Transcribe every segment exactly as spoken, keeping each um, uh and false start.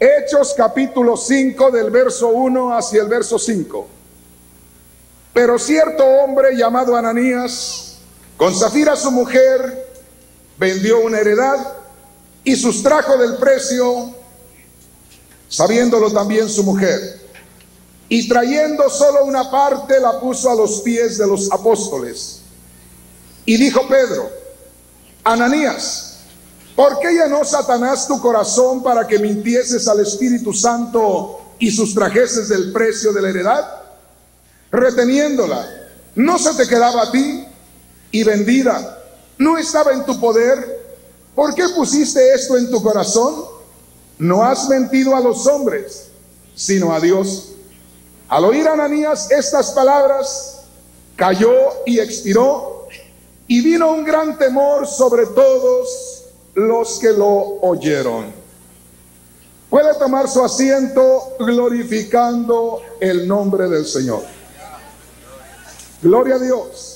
Hechos capítulo cinco, del verso uno hacia el verso cinco. Pero cierto hombre llamado Ananías, con Safira su mujer, vendió una heredad y sustrajo del precio, sabiéndolo también su mujer, y trayendo solo una parte la puso a los pies de los apóstoles. Y dijo Pedro: Ananías, ¿por qué llenó Satanás tu corazón para que mintieses al Espíritu Santo y sustrajeses del precio de la heredad? Reteniéndola, ¿no se te quedaba a ti? Y vendida, ¿no estaba en tu poder? ¿Por qué pusiste esto en tu corazón? No has mentido a los hombres, sino a Dios. Al oír Ananías estas palabras, cayó y expiró, y vino un gran temor sobre todos los que lo oyeron. Puede tomar su asiento glorificando el nombre del Señor. Gloria a Dios.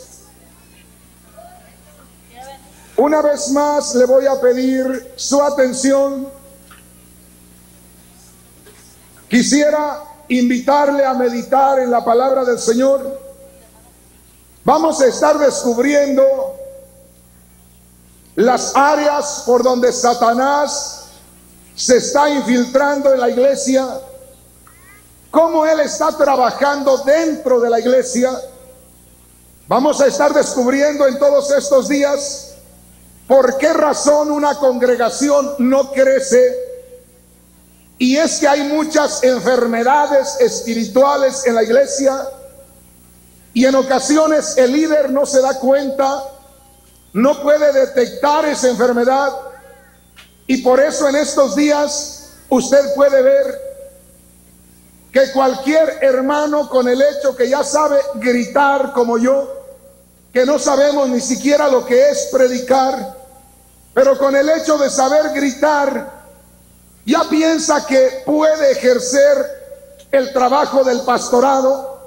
Una vez más le voy a pedir su atención. Quisiera invitarle a meditar en la palabra del Señor. Vamos a estar descubriendo las áreas por donde Satanás se está infiltrando en la iglesia, cómo él está trabajando dentro de la iglesia. Vamos a estar descubriendo en todos estos días por qué razón una congregación no crece. Y es que hay muchas enfermedades espirituales en la iglesia, y en ocasiones el líder no se da cuenta, no puede detectar esa enfermedad, y por eso en estos días usted puede ver que cualquier hermano, con el hecho que ya sabe gritar como yo, que no sabemos ni siquiera lo que es predicar, pero con el hecho de saber gritar, ya piensa que puede ejercer el trabajo del pastorado.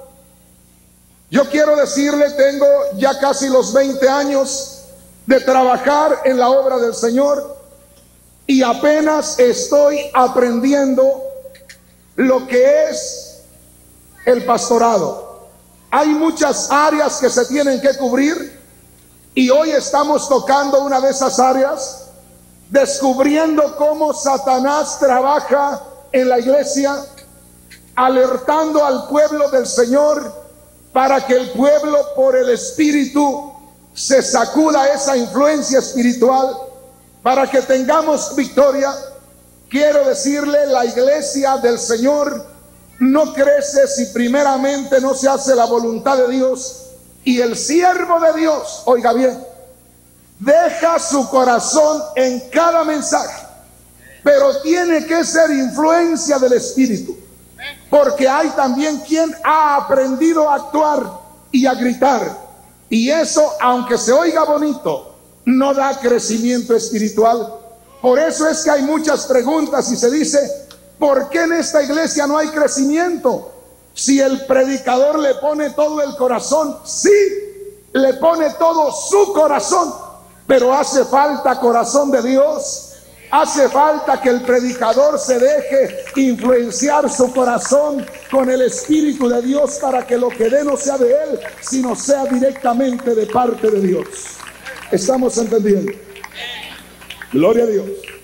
Yo quiero decirle, tengo ya casi los veinte años de trabajar en la obra del Señor, y apenas estoy aprendiendo lo que es el pastorado. Hay muchas áreas que se tienen que cubrir, y hoy estamos tocando una de esas áreas, descubriendo cómo Satanás trabaja en la iglesia, alertando al pueblo del Señor para que el pueblo, por el Espíritu, se sacuda esa influencia espiritual, para que tengamos victoria. Quiero decirle, la iglesia del Señor no crece si primeramente no se hace la voluntad de Dios. Y el siervo de Dios, oiga bien, deja su corazón en cada mensaje, pero tiene que ser influencia del Espíritu, porque hay también quien ha aprendido a actuar y a gritar, y eso, aunque se oiga bonito, no da crecimiento espiritual. Por eso es que hay muchas preguntas y se dice: ¿por qué en esta iglesia no hay crecimiento? Si el predicador le pone todo el corazón, sí, le pone todo su corazón, pero hace falta corazón de Dios. Hace falta que el predicador se deje influenciar su corazón con el Espíritu de Dios, para que lo que dé no sea de él, sino sea directamente de parte de Dios. ¿Estamos entendiendo? Gloria a Dios.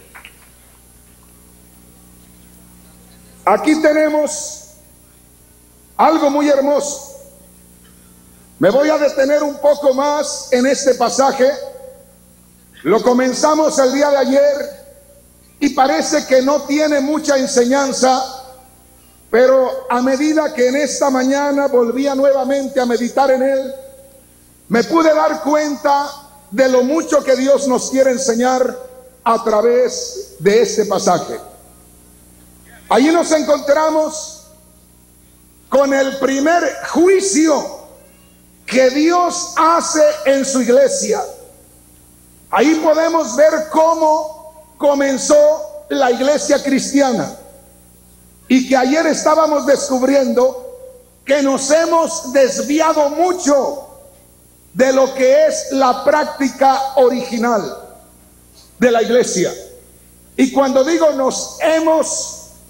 Aquí tenemos algo muy hermoso. Me voy a detener un poco más en este pasaje. Lo comenzamos el día de ayer y parece que no tiene mucha enseñanza, pero a medida que en esta mañana volvía nuevamente a meditar en él, me pude dar cuenta de lo mucho que Dios nos quiere enseñar a través de este pasaje. Allí nos encontramos con el primer juicio que Dios hace en su iglesia. Ahí podemos ver cómo comenzó la iglesia cristiana, y que ayer estábamos descubriendo que nos hemos desviado mucho de lo que es la práctica original de la iglesia. Y cuando digo nos hemos,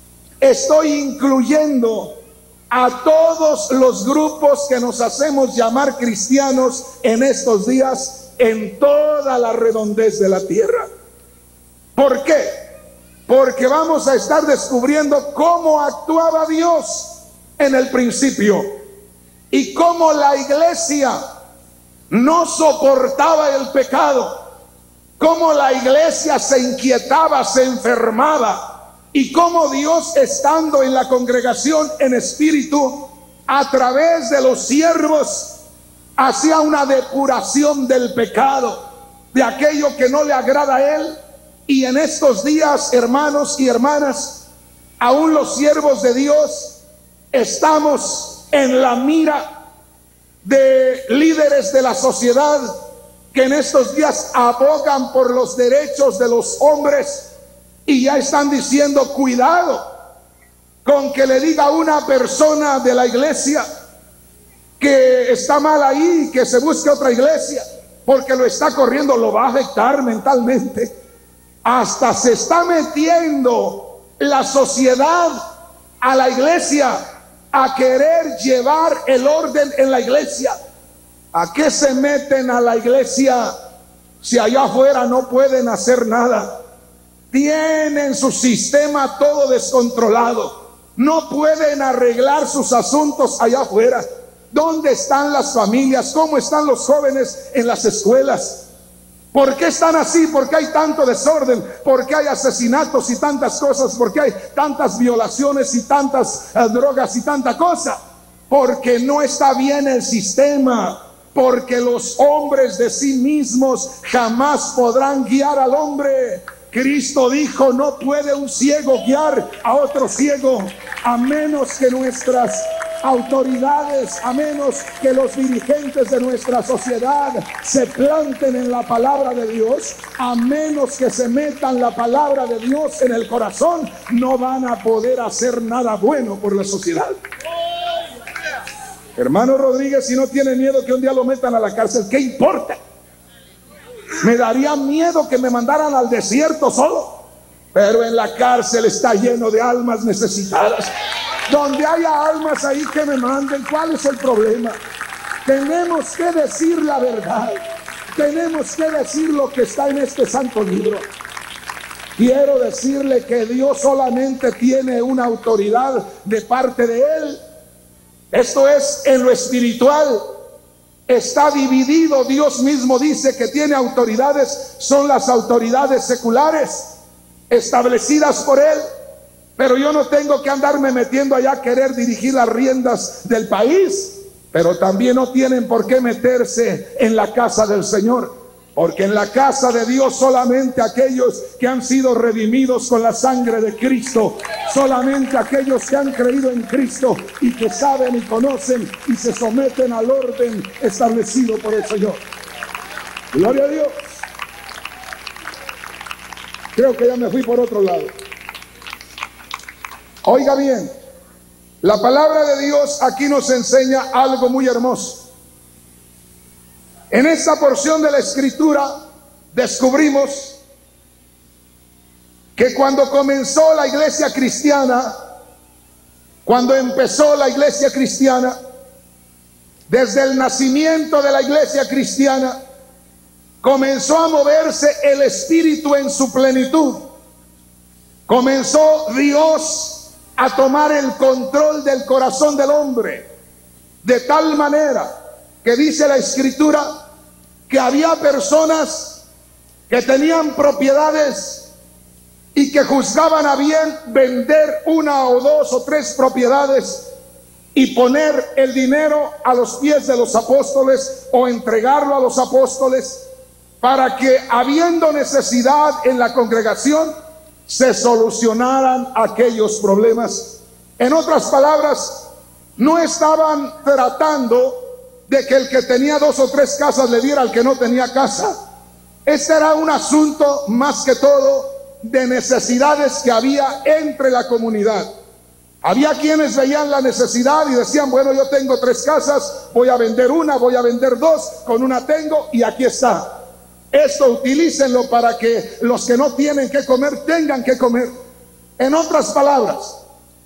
estoy incluyendo a todos los grupos que nos hacemos llamar cristianos en estos días en toda la redondez de la tierra. ¿Por qué? Porque vamos a estar descubriendo cómo actuaba Dios en el principio y cómo la iglesia no soportaba el pecado, cómo la iglesia se inquietaba, se enfermaba, y cómo Dios, estando en la congregación en espíritu, a través de los siervos, hacía una depuración del pecado, de aquello que no le agrada a Él. Y en estos días, hermanos y hermanas, aún los siervos de Dios estamos en la mira de líderes de la sociedad que en estos días abogan por los derechos de los hombres y ya están diciendo: cuidado con que le diga a una persona de la iglesia que está mal ahí, que se busque otra iglesia, porque lo está corriendo, lo va a afectar mentalmente. Hasta se está metiendo la sociedad a la iglesia a querer llevar el orden en la iglesia. ¿A qué se meten a la iglesia si allá afuera no pueden hacer nada? Tienen su sistema todo descontrolado, no pueden arreglar sus asuntos allá afuera. ¿Dónde están las familias? ¿Cómo están los jóvenes en las escuelas? ¿Por qué están así? ¿Por qué hay tanto desorden? ¿Por qué hay asesinatos y tantas cosas? ¿Por qué hay tantas violaciones y tantas uh, drogas y tanta cosa? Porque no está bien el sistema. Porque los hombres de sí mismos jamás podrán guiar al hombre. Cristo dijo: no puede un ciego guiar a otro ciego, a menos que nuestras autoridades, a menos que los dirigentes de nuestra sociedad se planten en la palabra de Dios, a menos que se metan la palabra de Dios en el corazón, no van a poder hacer nada bueno por la sociedad. Hermano Rodríguez, si no tiene miedo que un día lo metan a la cárcel, ¿qué importa? Me daría miedo que me mandaran al desierto solo, pero en la cárcel está lleno de almas necesitadas. Donde haya almas ahí, que me manden. ¿Cuál es el problema? Tenemos que decir la verdad, tenemos que decir lo que está en este santo libro. Quiero decirle que Dios solamente tiene una autoridad de parte de Él. Esto es en lo espiritual. Está dividido. Dios mismo dice que tiene autoridades, son las autoridades seculares establecidas por Él. Pero yo no tengo que andarme metiendo allá a querer dirigir las riendas del país. Pero también no tienen por qué meterse en la casa del Señor, porque en la casa de Dios solamente aquellos que han sido redimidos con la sangre de Cristo, solamente aquellos que han creído en Cristo y que saben y conocen y se someten al orden establecido por el Señor. Gloria a Dios. Creo que ya me fui por otro lado. Oiga bien, la palabra de Dios aquí nos enseña algo muy hermoso. En esta porción de la Escritura descubrimos que cuando comenzó la iglesia cristiana, cuando empezó la iglesia cristiana, desde el nacimiento de la iglesia cristiana, comenzó a moverse el Espíritu en su plenitud. Comenzó Dios a tomar el control del corazón del hombre, de tal manera que dice la Escritura que había personas que tenían propiedades y que juzgaban a bien vender una o dos o tres propiedades y poner el dinero a los pies de los apóstoles o entregarlo a los apóstoles para que, habiendo necesidad en la congregación, se solucionaran aquellos problemas. En otras palabras, no estaban tratando de que el que tenía dos o tres casas le diera al que no tenía casa. Este era un asunto más que todo de necesidades que había entre la comunidad. Había quienes veían la necesidad y decían: bueno, yo tengo tres casas, voy a vender una, voy a vender dos, con una tengo y aquí está. Esto utilícenlo para que los que no tienen que comer tengan que comer. En otras palabras,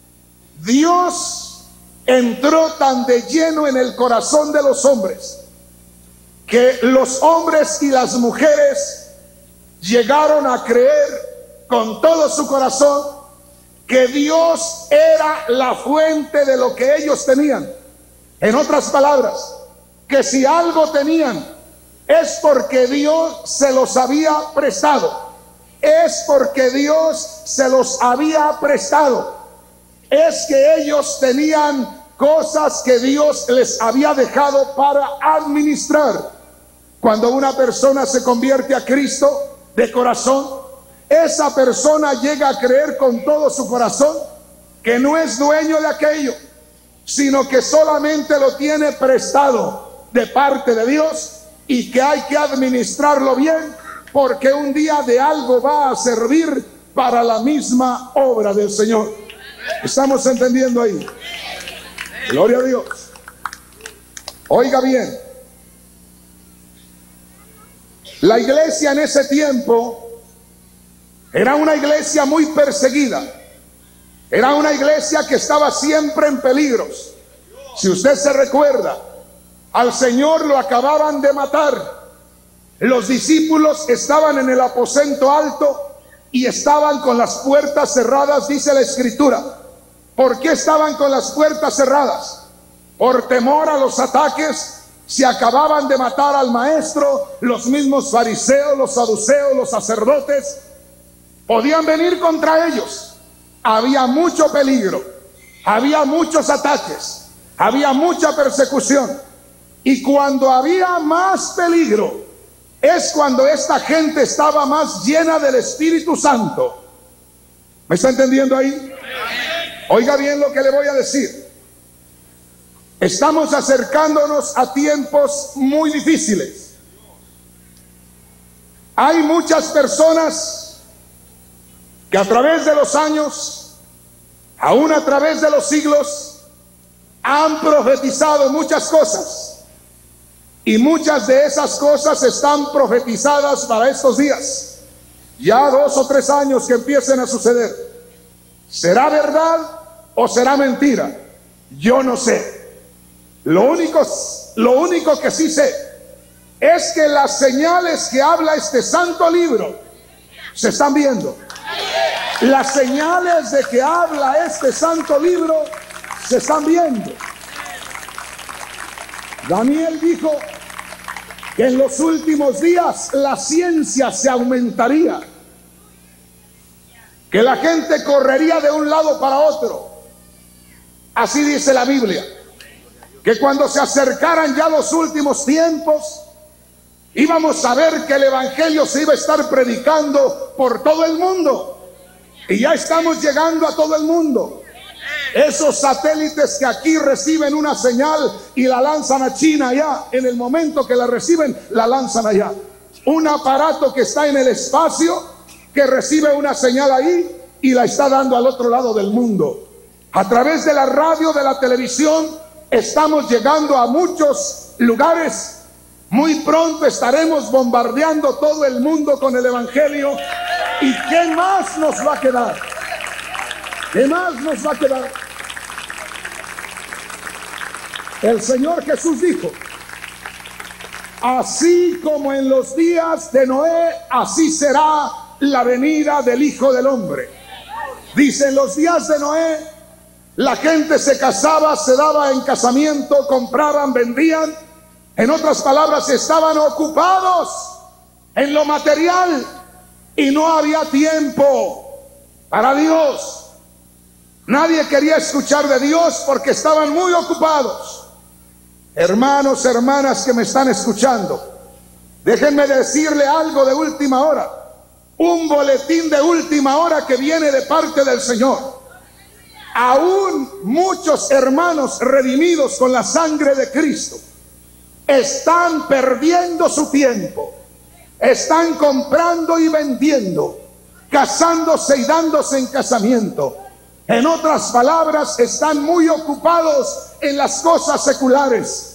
Dios entró tan de lleno en el corazón de los hombres que los hombres y las mujeres llegaron a creer con todo su corazón que Dios era la fuente de lo que ellos tenían. En otras palabras, que si algo tenían es porque Dios se los había prestado, es porque Dios se los había prestado, es que ellos tenían cosas que Dios les había dejado para administrar. Cuando una persona se convierte a Cristo de corazón, esa persona llega a creer con todo su corazón que no es dueño de aquello, sino que solamente lo tiene prestado de parte de Dios y que hay que administrarlo bien, porque un día de algo va a servir para la misma obra del Señor. ¿Estamos entendiendo ahí? Gloria a Dios. Oiga bien, la iglesia en ese tiempo era una iglesia muy perseguida, era una iglesia que estaba siempre en peligros. Si usted se recuerda, al Señor lo acababan de matar. Los discípulos estaban en el aposento alto y estaban con las puertas cerradas, dice la Escritura. ¿Por qué estaban con las puertas cerradas? Por temor a los ataques. Se acababan de matar al maestro. Los mismos fariseos, los saduceos, los sacerdotes podían venir contra ellos. Había mucho peligro, había muchos ataques, había mucha persecución. Y cuando había más peligro, es cuando esta gente estaba más llena del Espíritu Santo. ¿Me está entendiendo ahí? Oiga bien lo que le voy a decir. Estamos acercándonos a tiempos muy difíciles. Hay muchas personas que a través de los años, aún a través de los siglos, han profetizado muchas cosas. Y muchas de esas cosas están profetizadas para estos días. Ya dos o tres años que empiecen a suceder. ¿Será verdad o será mentira? Yo no sé. Lo único, lo único que sí sé es que las señales que habla este santo libro se están viendo. Las señales de que habla este santo libro se están viendo. Daniel dijo que en los últimos días la ciencia se aumentaría, que la gente correría de un lado para otro. Así dice la Biblia, que cuando se acercaran ya los últimos tiempos, íbamos a ver que el evangelio se iba a estar predicando por todo el mundo. Y ya estamos llegando a todo el mundo. Esos satélites que aquí reciben una señal y la lanzan a China allá, en el momento que la reciben, la lanzan allá. Un aparato que está en el espacio, que recibe una señal ahí y la está dando al otro lado del mundo. A través de la radio, de la televisión, estamos llegando a muchos lugares. Muy pronto estaremos bombardeando todo el mundo con el evangelio. ¿Y qué más nos va a quedar? ¿Qué más nos va a quedar? El Señor Jesús dijo: así como en los días de Noé, así será la venida del Hijo del Hombre. Dice, en los días de Noé, la gente se casaba, se daba en casamiento, compraban, vendían. En otras palabras, estaban ocupados en lo material y no había tiempo para Dios. Nadie quería escuchar de Dios porque estaban muy ocupados. Hermanos, hermanas que me están escuchando, déjenme decirle algo de última hora. Un boletín de última hora que viene de parte del Señor. Aún muchos hermanos redimidos con la sangre de Cristo están perdiendo su tiempo. Están comprando y vendiendo, casándose y dándose en casamiento. En otras palabras, están muy ocupados en las cosas seculares.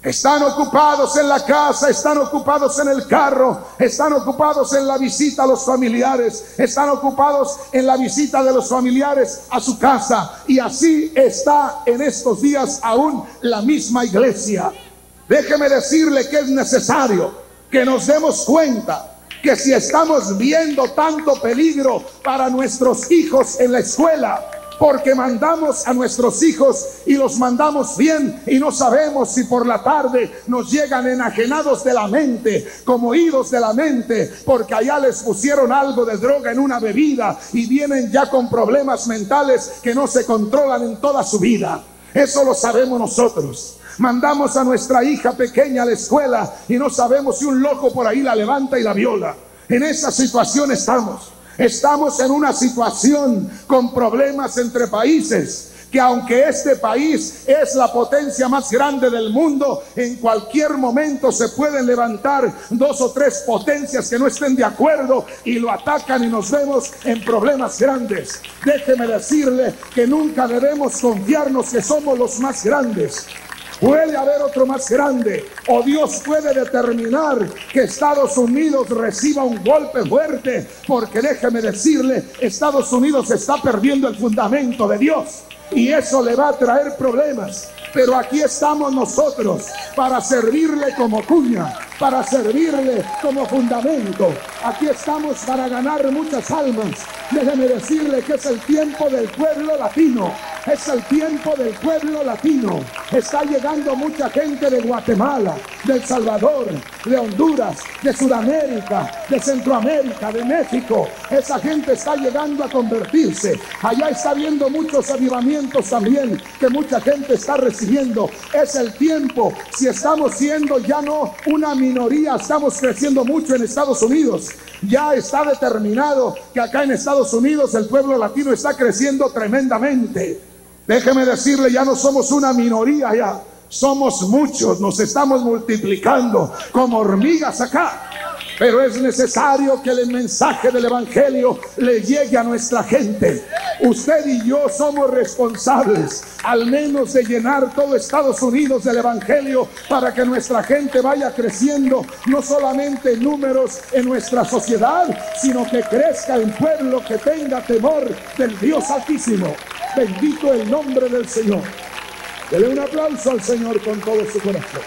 Están ocupados en la casa, están ocupados en el carro, están ocupados en la visita a los familiares, están ocupados en la visita de los familiares a su casa. Y así está en estos días aún la misma iglesia. Déjeme decirle que es necesario que nos demos cuenta que si estamos viendo tanto peligro para nuestros hijos en la escuela, porque mandamos a nuestros hijos y los mandamos bien y no sabemos si por la tarde nos llegan enajenados de la mente, como idos de la mente, porque allá les pusieron algo de droga en una bebida y vienen ya con problemas mentales que no se controlan en toda su vida. Eso lo sabemos nosotros. Mandamos a nuestra hija pequeña a la escuela y no sabemos si un loco por ahí la levanta y la viola. En esa situación estamos. Estamos en una situación con problemas entre países, que aunque este país es la potencia más grande del mundo, en cualquier momento se pueden levantar dos o tres potencias que no estén de acuerdo y lo atacan y nos vemos en problemas grandes. Déjeme decirle que nunca debemos confiarnos que somos los más grandes. Puede haber otro más grande, o Dios puede determinar que Estados Unidos reciba un golpe fuerte, porque déjeme decirle, Estados Unidos está perdiendo el fundamento de Dios y eso le va a traer problemas. Pero aquí estamos nosotros para servirle como cuña, para servirle como fundamento. Aquí estamos para ganar muchas almas. Déjeme decirle que es el tiempo del pueblo latino. Es el tiempo del pueblo latino. Está llegando mucha gente de Guatemala, de El Salvador, de Honduras, de Sudamérica, de Centroamérica, de México. Esa gente está llegando a convertirse. Allá está viendo muchos avivamientos también, que mucha gente está recibiendo. Es el tiempo. Si estamos siendo ya no una minoría, estamos creciendo mucho en Estados Unidos. Ya está determinado que acá en Estados Unidos el pueblo latino está creciendo tremendamente. Déjeme decirle, ya no somos una minoría, ya somos muchos, nos estamos multiplicando como hormigas acá. Pero es necesario que el mensaje del evangelio le llegue a nuestra gente. Usted y yo somos responsables, al menos de llenar todo Estados Unidos del evangelio, para que nuestra gente vaya creciendo, no solamente en números en nuestra sociedad, sino que crezca en pueblo que tenga temor del Dios Altísimo. Bendito el nombre del Señor. Dele un aplauso al Señor con todo su corazón.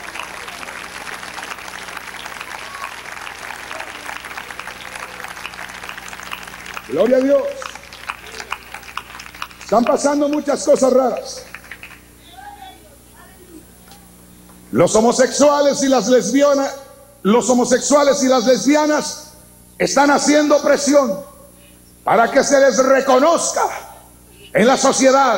Gloria a Dios. Están pasando muchas cosas raras. Los homosexuales y las lesbianas, los homosexuales y las lesbianas están haciendo presión para que se les reconozca en la sociedad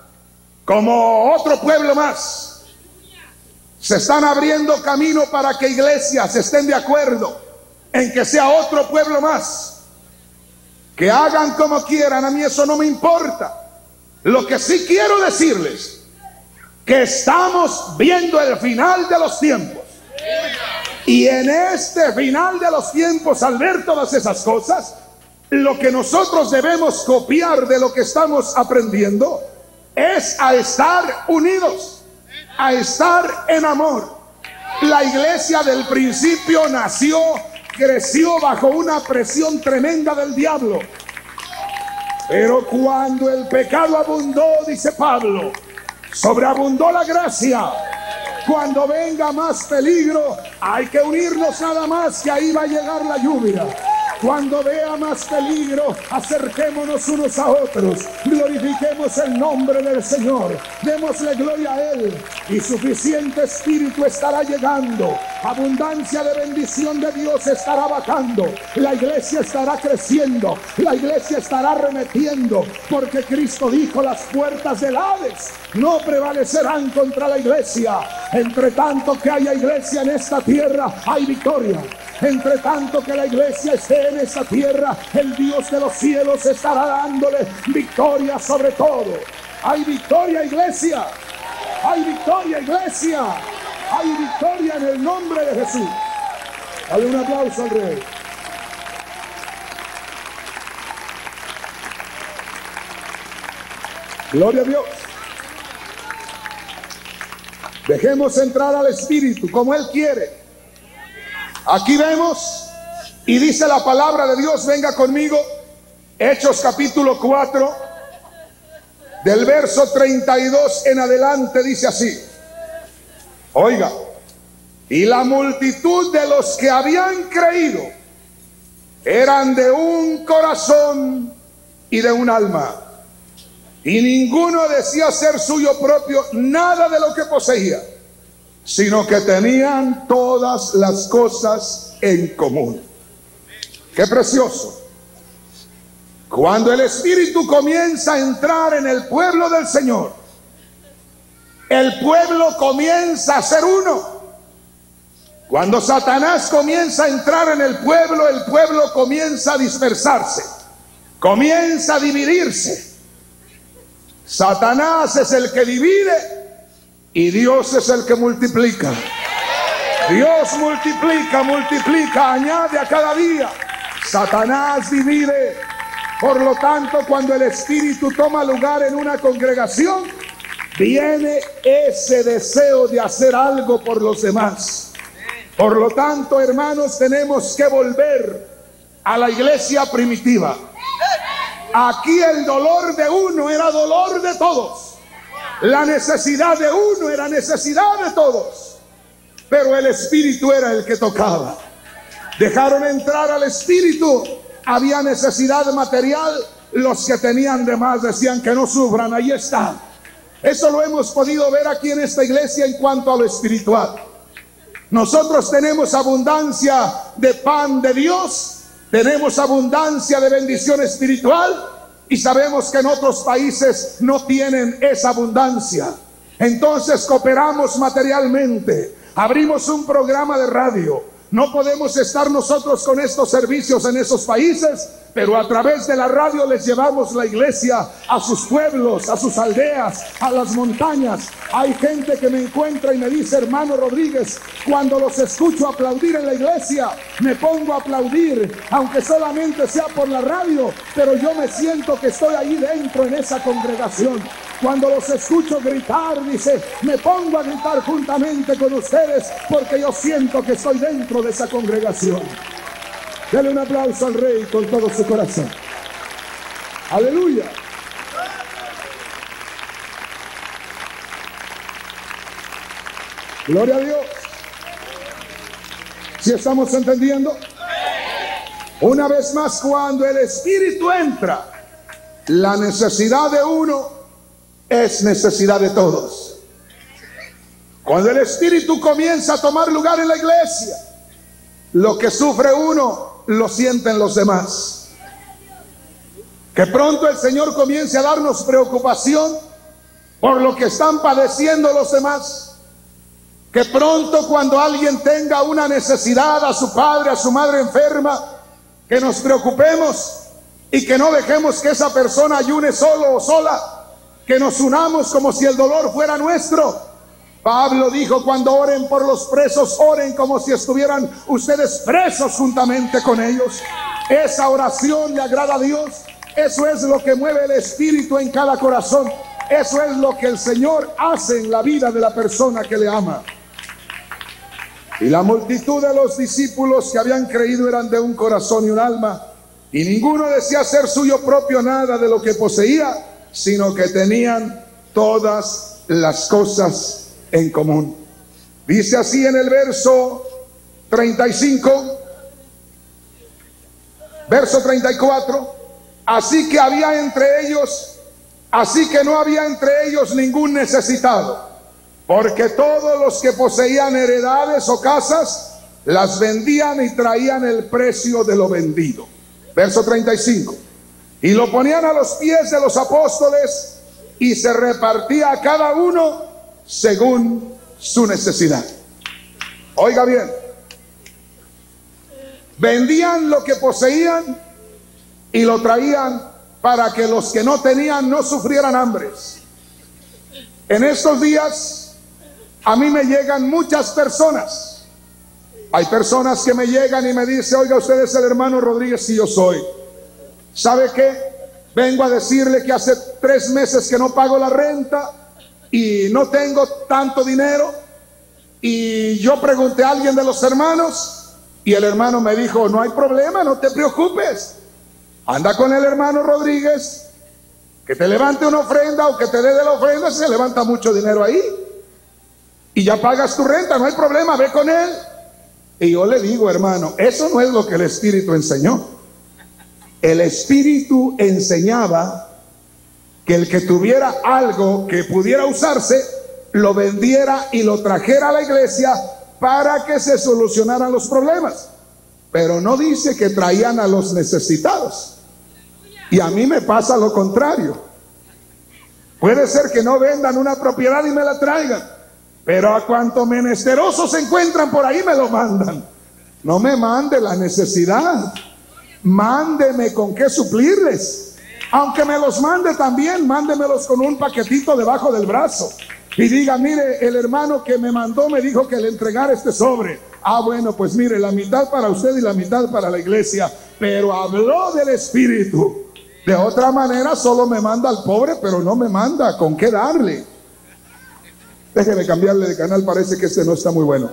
como otro pueblo más. Se están abriendo camino para que iglesias estén de acuerdo en que sea otro pueblo más. Que hagan como quieran, a mí eso no me importa. Lo que sí quiero decirles, que estamos viendo el final de los tiempos. Y en este final de los tiempos, al ver todas esas cosas, lo que nosotros debemos copiar de lo que estamos aprendiendo es a estar unidos, a estar en amor. La iglesia del principio nació, creció bajo una presión tremenda del diablo. Pero cuando el pecado abundó, dice Pablo, sobreabundó la gracia. Cuando venga más peligro, hay que unirnos nada más, que ahí va a llegar la lluvia. Cuando vea más peligro, acerquémonos unos a otros, glorifiquemos el nombre del Señor, démosle gloria a Él, y suficiente espíritu estará llegando, abundancia de bendición de Dios estará bajando, la iglesia estará creciendo, la iglesia estará arremetiendo, porque Cristo dijo: las puertas del Hades no prevalecerán contra la iglesia. Entre tanto que haya iglesia en esta tierra, hay victoria. Entre tanto que la iglesia esté en esta tierra, el Dios de los cielos estará dándole victoria sobre todo. Hay victoria, iglesia. Hay victoria, iglesia. Hay victoria en el nombre de Jesús. Dale un aplauso al Rey. Gloria a Dios. Dejemos entrar al Espíritu como Él quiere. Aquí vemos, y dice la palabra de Dios, venga conmigo, Hechos capítulo cuatro, del verso treinta y dos en adelante, dice así. Oiga, y la multitud de los que habían creído eran de un corazón y de un alma, y ninguno decía ser suyo propio nada de lo que poseía, sino que tenían todas las cosas en común. ¡Qué precioso! Cuando el Espíritu comienza a entrar en el pueblo del Señor, el pueblo comienza a ser uno. Cuando Satanás comienza a entrar en el pueblo, el pueblo comienza a dispersarse, comienza a dividirse. Satanás es el que divide y Dios es el que multiplica. Dios multiplica, multiplica, añade a cada día. Satanás divide. Por lo tanto, cuando el Espíritu toma lugar en una congregación, viene ese deseo de hacer algo por los demás. Por lo tanto, hermanos, tenemos que volver a la iglesia primitiva. Aquí el dolor de uno era dolor de todos. La necesidad de uno era necesidad de todos. Pero el Espíritu era el que tocaba. Dejaron entrar al Espíritu. Había necesidad material. Los que tenían de más decían que no sufran. Ahí está. Eso lo hemos podido ver aquí en esta iglesia en cuanto a lo espiritual. Nosotros tenemos abundancia de pan de Dios. Tenemos abundancia de bendición espiritual. Y sabemos que en otros países no tienen esa abundancia. Entonces cooperamos materialmente. Abrimos un programa de radio. No podemos estar nosotros con estos servicios en esos países, pero a través de la radio les llevamos la iglesia a sus pueblos, a sus aldeas, a las montañas. Hay gente que me encuentra y me dice: hermano Rodríguez, cuando los escucho aplaudir en la iglesia, me pongo a aplaudir, aunque solamente sea por la radio, pero yo me siento que estoy ahí dentro en esa congregación. Cuando los escucho gritar, dice, me pongo a gritar juntamente con ustedes porque yo siento que estoy dentro de esa congregación. Denle un aplauso al Rey con todo su corazón. Aleluya. Gloria a Dios. ¿Sí estamos entendiendo? Una vez más, cuando el Espíritu entra, la necesidad de uno es necesidad de todos. Cuando el Espíritu comienza a tomar lugar en la iglesia, lo que sufre uno lo sienten los demás. Que pronto el Señor comience a darnos preocupación por lo que están padeciendo los demás. Que pronto, cuando alguien tenga una necesidad, a su padre, a su madre enferma, que nos preocupemos y que no dejemos que esa persona ayune solo o sola. Que nos unamos como si el dolor fuera nuestro. Pablo dijo: cuando oren por los presos, oren como si estuvieran ustedes presos juntamente con ellos. Esa oración le agrada a Dios. Eso es lo que mueve el Espíritu en cada corazón. Eso es lo que el Señor hace en la vida de la persona que le ama. Y la multitud de los discípulos que habían creído eran de un corazón y un alma, y ninguno decía ser suyo propio nada de lo que poseía, sino que tenían todas las cosas en común. Dice así en el verso treinta y cinco, verso treinta y cuatro, así que había entre ellos, así que no había entre ellos ningún necesitado, porque todos los que poseían heredades o casas, las vendían y traían el precio de lo vendido. Verso treinta y cinco. Y lo ponían a los pies de los apóstoles y se repartía a cada uno según su necesidad. Oiga bien, vendían lo que poseían y lo traían para que los que no tenían no sufrieran hambres. En estos días a mí me llegan muchas personas. Hay personas que me llegan y me dicen: oiga, usted es el hermano Rodríguez. Sí, yo soy. ¿Sabe qué? Vengo a decirle que hace tres meses que no pago la renta y no tengo tanto dinero. Y yo pregunté a alguien de los hermanos y el hermano me dijo, no hay problema, no te preocupes. Anda con el hermano Rodríguez, que te levante una ofrenda o que te dé de la ofrenda, se levanta mucho dinero ahí. Y ya pagas tu renta, no hay problema, ve con él. Y yo le digo, hermano, eso no es lo que el Espíritu enseñó. El Espíritu enseñaba que el que tuviera algo que pudiera usarse, lo vendiera y lo trajera a la iglesia para que se solucionaran los problemas. Pero no dice que traían a los necesitados. Y a mí me pasa lo contrario. Puede ser que no vendan una propiedad y me la traigan, pero a cuanto menesterosos se encuentran por ahí me lo mandan. No me mande la necesidad, mándeme con qué suplirles. Aunque me los mande también, mándemelos con un paquetito debajo del brazo y diga, mire, el hermano que me mandó me dijo que le entregara este sobre. Ah, bueno, pues mire, la mitad para usted y la mitad para la iglesia. Pero habló del Espíritu. De otra manera solo me manda al pobre, pero no me manda con qué darle. Déjeme cambiarle de canal, parece que este no está muy bueno.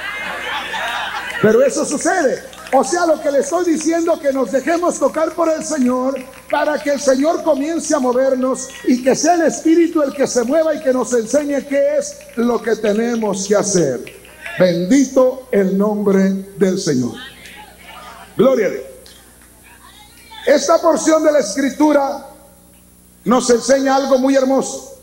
Pero eso sucede. O sea, lo que le estoy diciendo, que nos dejemos tocar por el Señor para que el Señor comience a movernos y que sea el Espíritu el que se mueva y que nos enseñe qué es lo que tenemos que hacer. Bendito el nombre del Señor. Gloria a Dios. Esta porción de la Escritura nos enseña algo muy hermoso.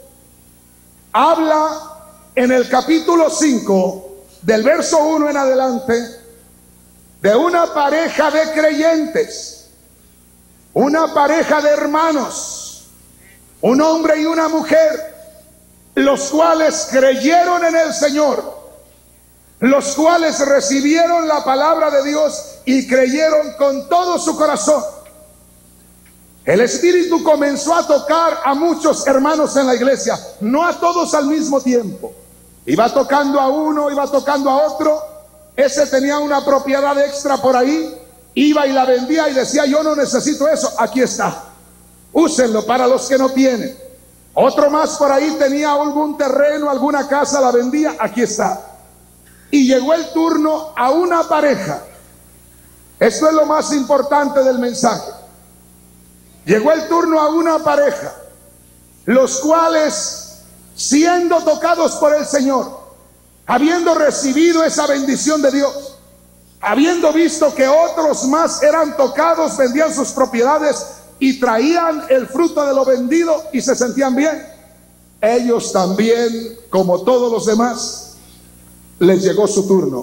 Habla en el capítulo cinco, del verso uno en adelante, de una pareja de creyentes, una pareja de hermanos, un hombre y una mujer, los cuales creyeron en el Señor, los cuales recibieron la palabra de Dios y creyeron con todo su corazón. El Espíritu comenzó a tocar a muchos hermanos en la iglesia, no a todos al mismo tiempo. Iba tocando a uno, iba tocando a otro. Ese tenía una propiedad extra por ahí, iba y la vendía y decía, yo no necesito eso, aquí está, úsenlo para los que no tienen. Otro más por ahí tenía algún terreno, alguna casa, la vendía, aquí está. Y llegó el turno a una pareja. Esto es lo más importante del mensaje. Llegó el turno a una pareja, los cuales, siendo tocados por el Señor, habiendo recibido esa bendición de Dios, habiendo visto que otros más eran tocados, vendían sus propiedades y traían el fruto de lo vendido y se sentían bien, ellos también, como todos los demás, les llegó su turno.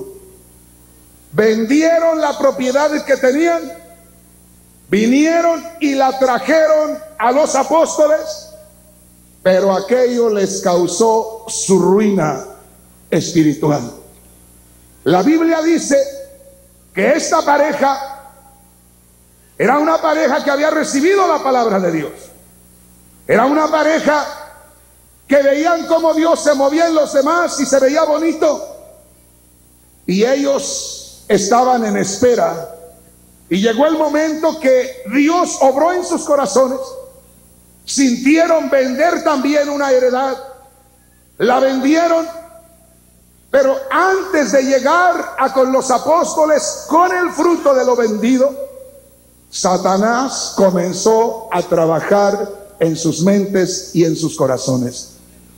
Vendieron la propiedad que tenían, vinieron y la trajeron a los apóstoles, pero aquello les causó su ruina espiritual. La Biblia dice que esta pareja era una pareja que había recibido la palabra de Dios. Era una pareja que veían cómo Dios se movía en los demás y se veía bonito. Y ellos estaban en espera. Y llegó el momento que Dios obró en sus corazones. Sintieron vender también una heredad. La vendieron. Pero antes de llegar a con los apóstoles con el fruto de lo vendido, Satanás comenzó a trabajar en sus mentes y en sus corazones.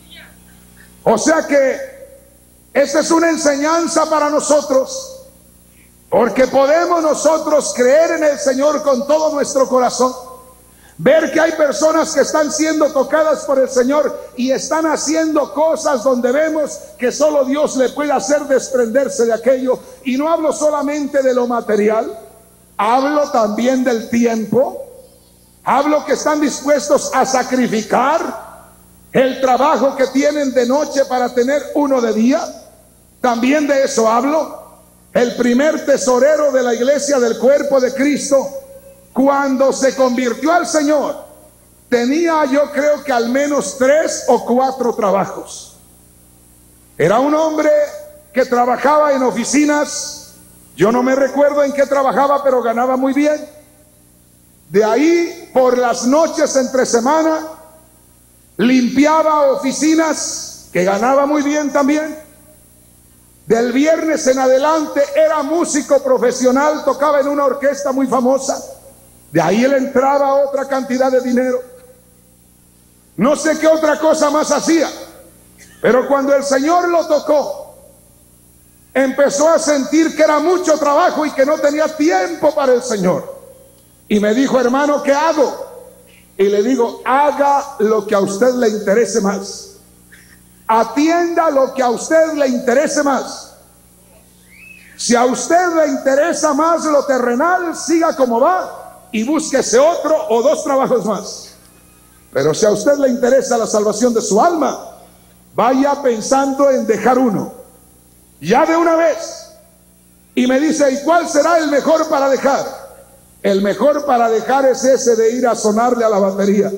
O sea que esta es una enseñanza para nosotros. Porque podemos nosotros creer en el Señor con todo nuestro corazón, ver que hay personas que están siendo tocadas por el Señor y están haciendo cosas donde vemos que solo Dios le puede hacer desprenderse de aquello. Y no hablo solamente de lo material, hablo también del tiempo, hablo que están dispuestos a sacrificar el trabajo que tienen de noche para tener uno de día. También de eso hablo. El primer tesorero de la iglesia del cuerpo de Cristo, cuando se convirtió al Señor, tenía, yo creo que al menos tres o cuatro trabajos. Era un hombre que trabajaba en oficinas. Yo no me recuerdo en qué trabajaba, pero ganaba muy bien. De ahí, por las noches entre semana, limpiaba oficinas, que ganaba muy bien también. Del viernes en adelante era músico profesional, tocaba en una orquesta muy famosa. De ahí él entraba otra cantidad de dinero. No sé qué otra cosa más hacía, pero cuando el Señor lo tocó, empezó a sentir que era mucho trabajo y que no tenía tiempo para el Señor. Y me dijo: hermano, ¿qué hago? Y le digo: haga lo que a usted le interese más. Atienda lo que a usted le interese más. Si a usted le interesa más lo terrenal, siga como va y búsquese otro o dos trabajos más. Pero si a usted le interesa la salvación de su alma, vaya pensando en dejar uno, ya de una vez. Y me dice: ¿y cuál será el mejor para dejar? El mejor para dejar es ese de ir a sonarle a la batería.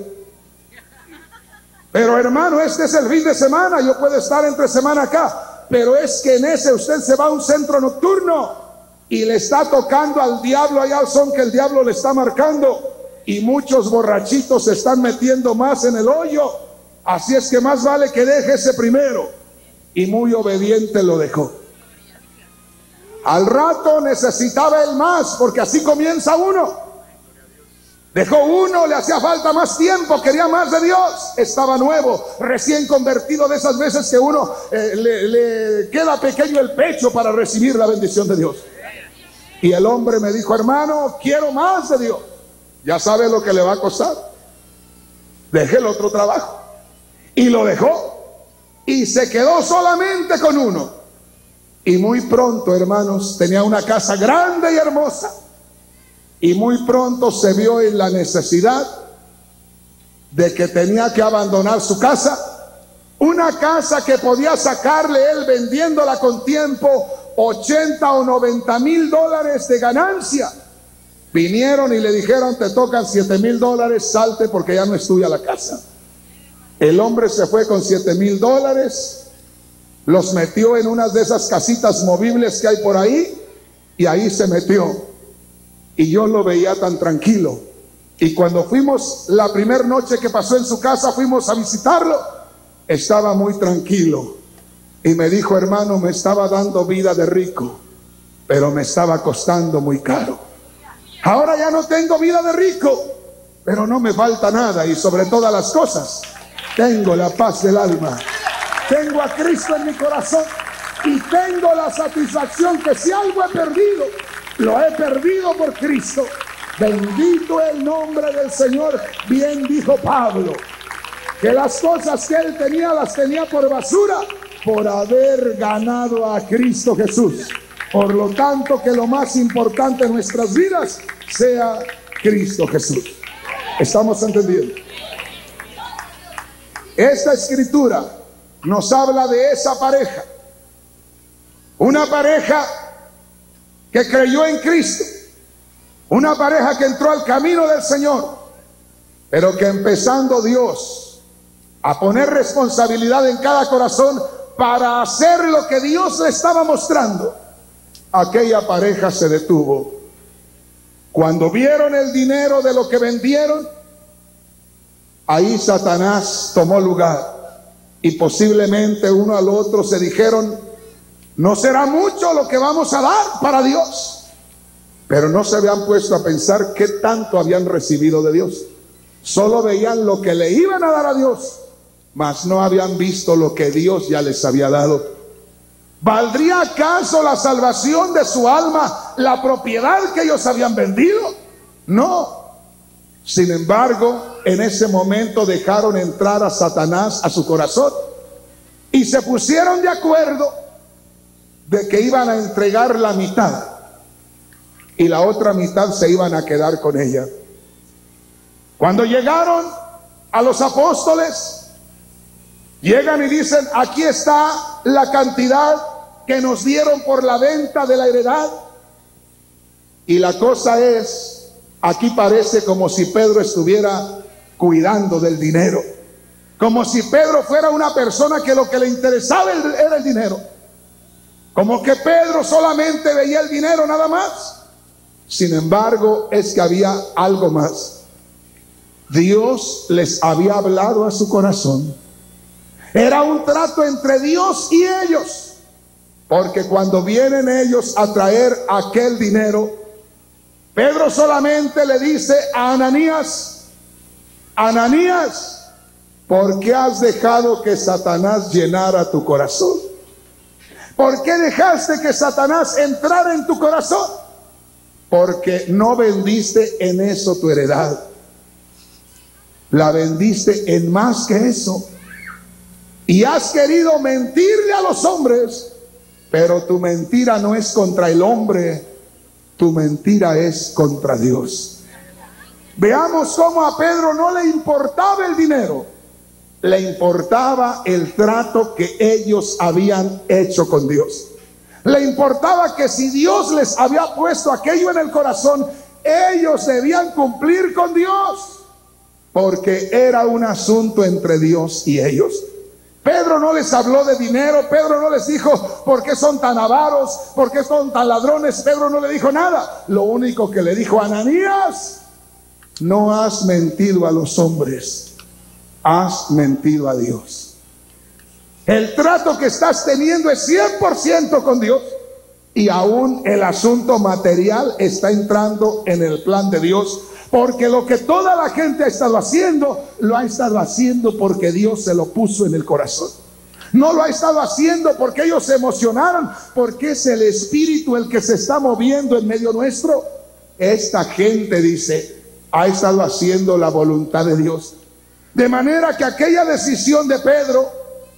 Pero hermano, este es el fin de semana, yo puedo estar entre semana acá, pero es que en ese usted se va a un centro nocturno y le está tocando al diablo allá al son que el diablo le está marcando, y muchos borrachitos se están metiendo más en el hoyo. Así es que más vale que deje ese primero. Y muy obediente lo dejó. Al rato necesitaba él más, porque así comienza uno. Dejó uno, le hacía falta más tiempo, quería más de Dios. Estaba nuevo, recién convertido, de esas veces que uno eh, le, le queda pequeño el pecho para recibir la bendición de Dios. Y el hombre me dijo: hermano, quiero más de Dios. Ya sabe lo que le va a costar. Dejé el otro trabajo y lo dejó, y se quedó solamente con uno. Y muy pronto, hermanos, tenía una casa grande y hermosa, y muy pronto se vio en la necesidad de que tenía que abandonar su casa, una casa que podía sacarle él vendiéndola con tiempo ochenta o noventa mil dólares de ganancia. Vinieron y le dijeron: te tocan siete mil dólares, salte porque ya no es tuya la casa. El hombre se fue con siete mil dólares, los metió en una de esas casitas movibles que hay por ahí, y ahí se metió. Y yo lo veía tan tranquilo. Y cuando fuimos, la primera noche que pasó en su casa, fuimos a visitarlo, estaba muy tranquilo. Y me dijo: hermano, me estaba dando vida de rico, pero me estaba costando muy caro. Ahora ya no tengo vida de rico, pero no me falta nada, y sobre todas las cosas tengo la paz del alma. Tengo a Cristo en mi corazón y tengo la satisfacción que si algo he perdido, lo he perdido por Cristo. Bendito el nombre del Señor. Bien dijo Pablo, que las cosas que él tenía las tenía por basura por haber ganado a Cristo Jesús. Por lo tanto, que lo más importante en nuestras vidas sea Cristo Jesús. ¿Estamos entendiendo? Esta escritura nos habla de esa pareja, una pareja que creyó en Cristo, una pareja que entró al camino del Señor, pero que empezando Dios a poner responsabilidad en cada corazón para hacer lo que Dios le estaba mostrando, aquella pareja se detuvo. Cuando vieron el dinero de lo que vendieron, ahí Satanás tomó lugar, y posiblemente uno al otro se dijeron: no será mucho lo que vamos a dar para Dios. Pero no se habían puesto a pensar qué tanto habían recibido de Dios. Solo veían lo que le iban a dar a Dios, mas no habían visto lo que Dios ya les había dado. ¿Valdría acaso la salvación de su alma la propiedad que ellos habían vendido? No. Sin embargo, en ese momento dejaron entrar a Satanás a su corazón y se pusieron de acuerdo de que iban a entregar la mitad y la otra mitad se iban a quedar con ella. Cuando llegaron a los apóstoles, llegan y dicen: aquí está la cantidad que nos dieron por la venta de la heredad. Y la cosa es, aquí parece como si Pedro estuviera cuidando del dinero, como si Pedro fuera una persona que lo que le interesaba era el dinero, como que Pedro solamente veía el dinero nada más. Sin embargo, es que había algo más. Dios les había hablado a su corazón. Era un trato entre Dios y ellos, porque cuando vienen ellos a traer aquel dinero, Pedro solamente le dice a Ananías: Ananías, ¿por qué has dejado que Satanás llenara tu corazón? ¿Por qué dejaste que Satanás entrara en tu corazón? Porque no vendiste en eso tu heredad, la vendiste en más que eso. Y has querido mentirle a los hombres, pero tu mentira no es contra el hombre, tu mentira es contra Dios. Veamos cómo a Pedro no le importaba el dinero, le importaba el trato que ellos habían hecho con Dios. Le importaba que si Dios les había puesto aquello en el corazón, ellos debían cumplir con Dios, porque era un asunto entre Dios y ellos. Pedro no les habló de dinero, Pedro no les dijo por qué son tan avaros, por qué son tan ladrones. Pedro no le dijo nada. Lo único que le dijo: Ananías, no has mentido a los hombres, has mentido a Dios. El trato que estás teniendo es cien por ciento con Dios, y aún el asunto material está entrando en el plan de Dios, porque lo que toda la gente ha estado haciendo, lo ha estado haciendo porque Dios se lo puso en el corazón. No lo ha estado haciendo porque ellos se emocionaron, porque es el Espíritu el que se está moviendo en medio nuestro. Esta gente, dice, ha estado haciendo la voluntad de Dios. De manera que aquella decisión de Pedro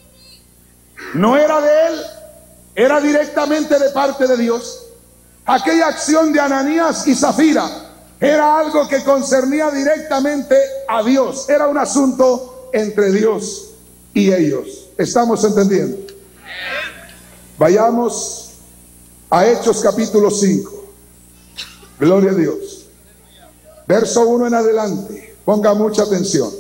no era de él, era directamente de parte de Dios. Aquella acción de Ananías y Zafira era algo que concernía directamente a Dios. Era un asunto entre Dios y ellos. ¿Estamos entendiendo? Vayamos a Hechos capítulo cinco. Gloria a Dios. Verso uno en adelante. Ponga mucha atención.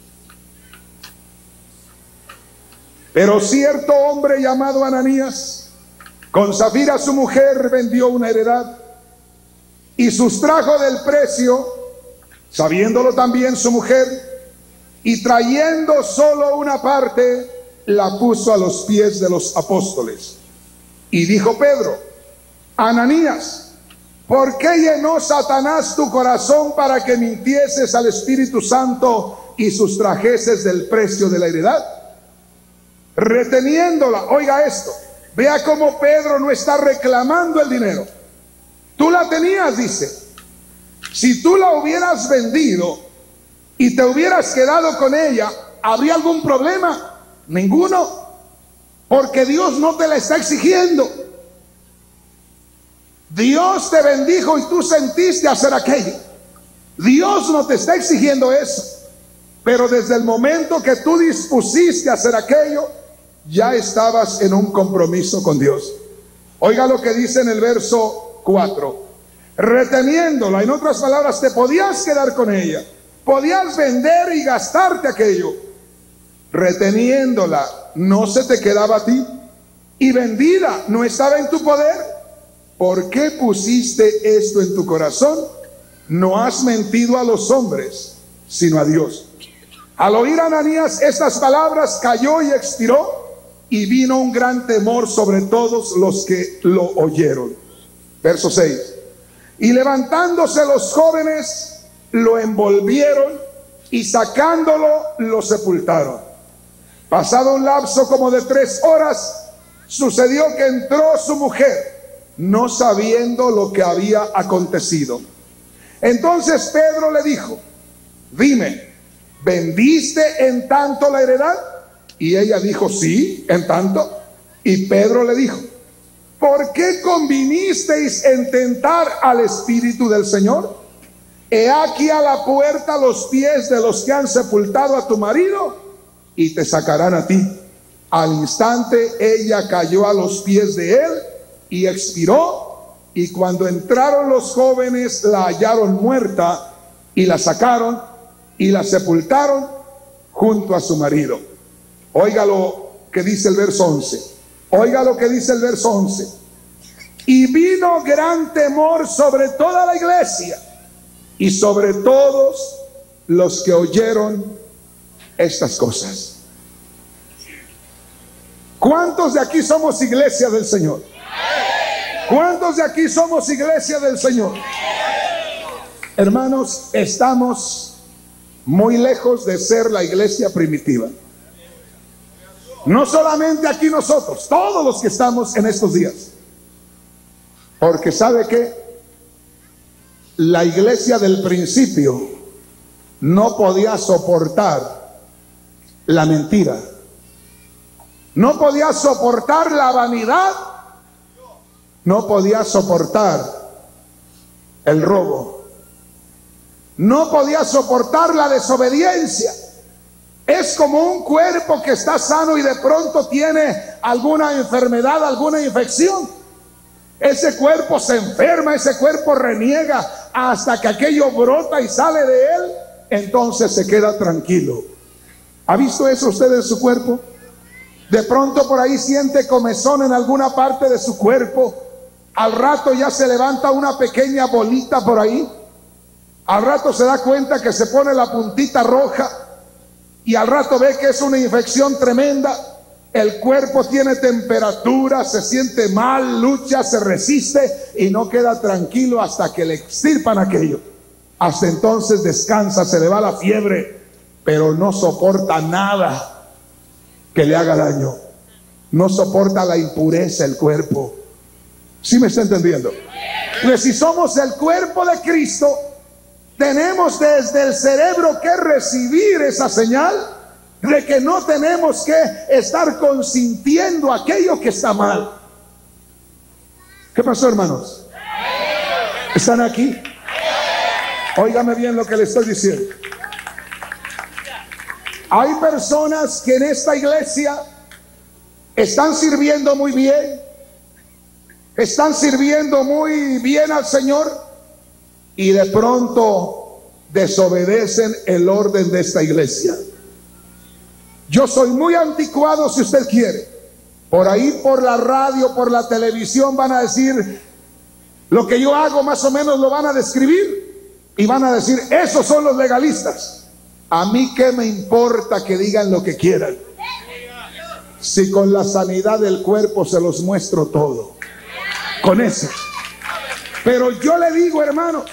Pero cierto hombre llamado Ananías, con Zafira su mujer, vendió una heredad y sustrajo del precio, sabiéndolo también su mujer, y trayendo solo una parte, la puso a los pies de los apóstoles. Y dijo Pedro: Ananías, ¿por qué llenó Satanás tu corazón para que mintieses al Espíritu Santo y sustrajeses del precio de la heredad, reteniéndola? Oiga esto, vea cómo Pedro no está reclamando el dinero. Tú la tenías, dice. Si tú la hubieras vendido y te hubieras quedado con ella, ¿habría algún problema? Ninguno, porque Dios no te la está exigiendo. Dios te bendijo y tú sentiste hacer aquello. Dios no te está exigiendo eso, pero desde el momento que tú dispusiste a hacer aquello, ya estabas en un compromiso con Dios. Oiga lo que dice en el verso cuatro: reteniéndola. En otras palabras, te podías quedar con ella, podías vender y gastarte aquello. Reteniéndola, no se te quedaba a ti, y vendida, no estaba en tu poder. ¿Por qué pusiste esto en tu corazón? No has mentido a los hombres, sino a Dios. Al oír Ananías estas palabras, cayó y expiró, y vino un gran temor sobre todos los que lo oyeron. Verso seis. Y levantándose los jóvenes, lo envolvieron, y sacándolo, lo sepultaron. Pasado un lapso como de tres horas, sucedió que entró su mujer, no sabiendo lo que había acontecido. Entonces Pedro le dijo: dime, ¿vendiste en tanto la heredad? Y ella dijo: sí, en tanto. Y Pedro le dijo: ¿por qué convinisteis en tentar al Espíritu del Señor? He aquí a la puerta los pies de los que han sepultado a tu marido, y te sacarán a ti. Al instante ella cayó a los pies de él y expiró, y cuando entraron los jóvenes la hallaron muerta, y la sacaron y la sepultaron junto a su marido. Oiga lo que dice el verso once. Oiga lo que dice el verso once. Y vino gran temor sobre toda la iglesia y sobre todos los que oyeron estas cosas. ¿Cuántos de aquí somos iglesia del Señor? ¿Cuántos de aquí somos iglesia del Señor? Hermanos, estamos muy lejos de ser la iglesia primitiva. No solamente aquí nosotros, todos los que estamos en estos días. Porque ¿sabe qué? La iglesia del principio no podía soportar la mentira. No podía soportar la vanidad. No podía soportar el robo. No podía soportar la desobediencia. Es como un cuerpo que está sano y de pronto tiene alguna enfermedad, alguna infección. Ese cuerpo se enferma, ese cuerpo reniega hasta que aquello brota y sale de él. Entonces se queda tranquilo. ¿Ha visto eso usted en su cuerpo? De pronto por ahí siente comezón en alguna parte de su cuerpo. Al rato ya se levanta una pequeña bolita por ahí. Al rato se da cuenta que se pone la puntita roja. Y al rato ve que es una infección tremenda. El cuerpo tiene temperatura, se siente mal, lucha, se resiste y no queda tranquilo hasta que le extirpan aquello. Hasta entonces descansa, se le va la fiebre, pero no soporta nada que le haga daño. No soporta la impureza el cuerpo. ¿Sí me está entendiendo? Pues si somos el cuerpo de Cristo, tenemos desde el cerebro que recibir esa señal de que no tenemos que estar consintiendo aquello que está mal. ¿Qué pasó, hermanos? ¿Están aquí? Óigame bien lo que le estoy diciendo. Hay personas que en esta iglesia están sirviendo muy bien, están sirviendo muy bien al Señor y de pronto desobedecen el orden de esta iglesia. Yo soy muy anticuado si usted quiere. Por ahí, por la radio, por la televisión van a decir lo que yo hago, más o menos lo van a describir y van a decir, esos son los legalistas. A mí qué me importa que digan lo que quieran, si con la sanidad del cuerpo se los muestro todo, con eso. Pero yo le digo, hermanos,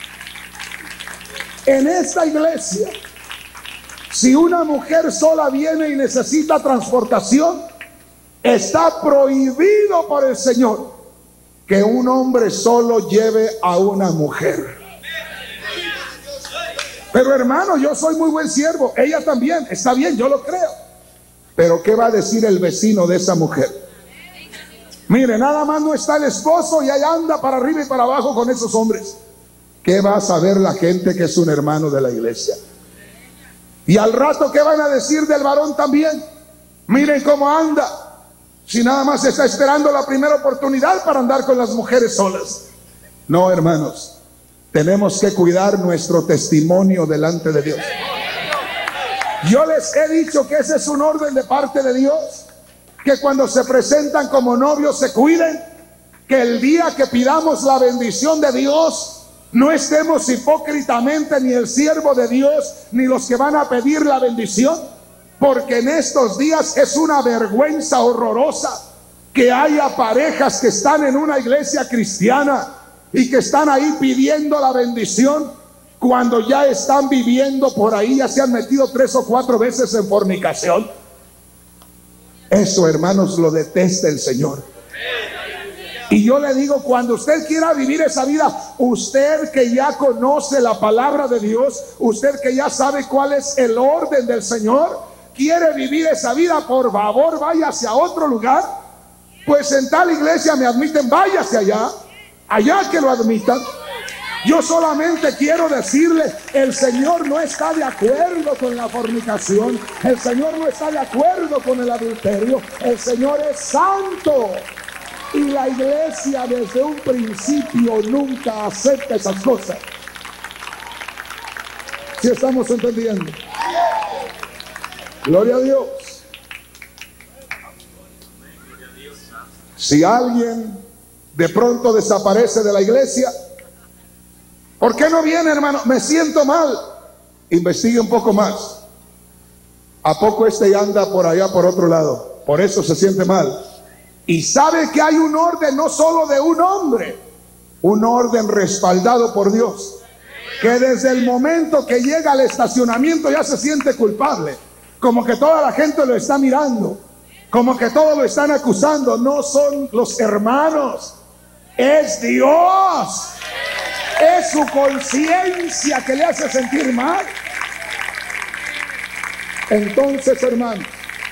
en esta iglesia, si una mujer sola viene y necesita transportación, está prohibido por el Señor que un hombre solo lleve a una mujer. Pero hermano, yo soy muy buen siervo, ella también, está bien, yo lo creo. Pero ¿qué va a decir el vecino de esa mujer? Mire, nada más no está el esposo y ahí anda para arriba y para abajo con esos hombres. ¿Qué va a saber la gente que es un hermano de la iglesia? Y al rato, ¿qué van a decir del varón también? Miren cómo anda, si nada más está esperando la primera oportunidad para andar con las mujeres solas. No, hermanos, tenemos que cuidar nuestro testimonio delante de Dios. Yo les he dicho que ese es un orden de parte de Dios, que cuando se presentan como novios se cuiden, que el día que pidamos la bendición de Dios no estemos hipócritamente ni el siervo de Dios ni los que van a pedir la bendición, porque en estos días es una vergüenza horrorosa que haya parejas que están en una iglesia cristiana y que están ahí pidiendo la bendición cuando ya están viviendo por ahí, ya se han metido tres o cuatro veces en fornicación. Eso, hermanos, lo detesta el Señor. Y yo le digo, cuando usted quiera vivir esa vida, usted que ya conoce la palabra de Dios, usted que ya sabe cuál es el orden del Señor, quiere vivir esa vida, por favor, váyase a otro lugar. Pues en tal iglesia me admiten, váyase allá, allá que lo admitan. Yo solamente quiero decirle, el Señor no está de acuerdo con la fornicación, el Señor no está de acuerdo con el adulterio, el Señor es santo. Y la iglesia desde un principio nunca acepta esas cosas. ¿Sí estamos entendiendo? Gloria a Dios. Si alguien de pronto desaparece de la iglesia, ¿por qué no viene, hermano? Me siento mal. investigue un poco más. ¿A poco este anda por allá por otro lado? Por eso se siente mal. Y sabe que hay un orden no solo de un hombre, un orden respaldado por Dios, que desde el momento que llega al estacionamiento ya se siente culpable, como que toda la gente lo está mirando, como que todos lo están acusando. No son los hermanos, es Dios, es su conciencia que le hace sentir mal. Entonces, hermanos,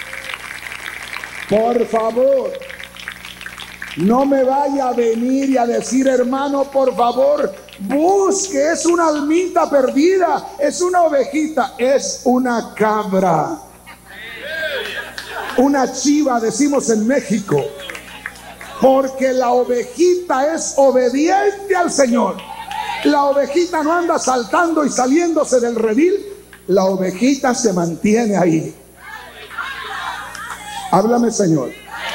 por favor, no me vaya a venir y a decir, hermano, por favor, busque, es una almita perdida, es una ovejita, es una cabra, una chiva, decimos en México, porque la ovejita es obediente al Señor. La ovejita no anda saltando y saliéndose del redil, la ovejita se mantiene ahí. Háblame, Señor.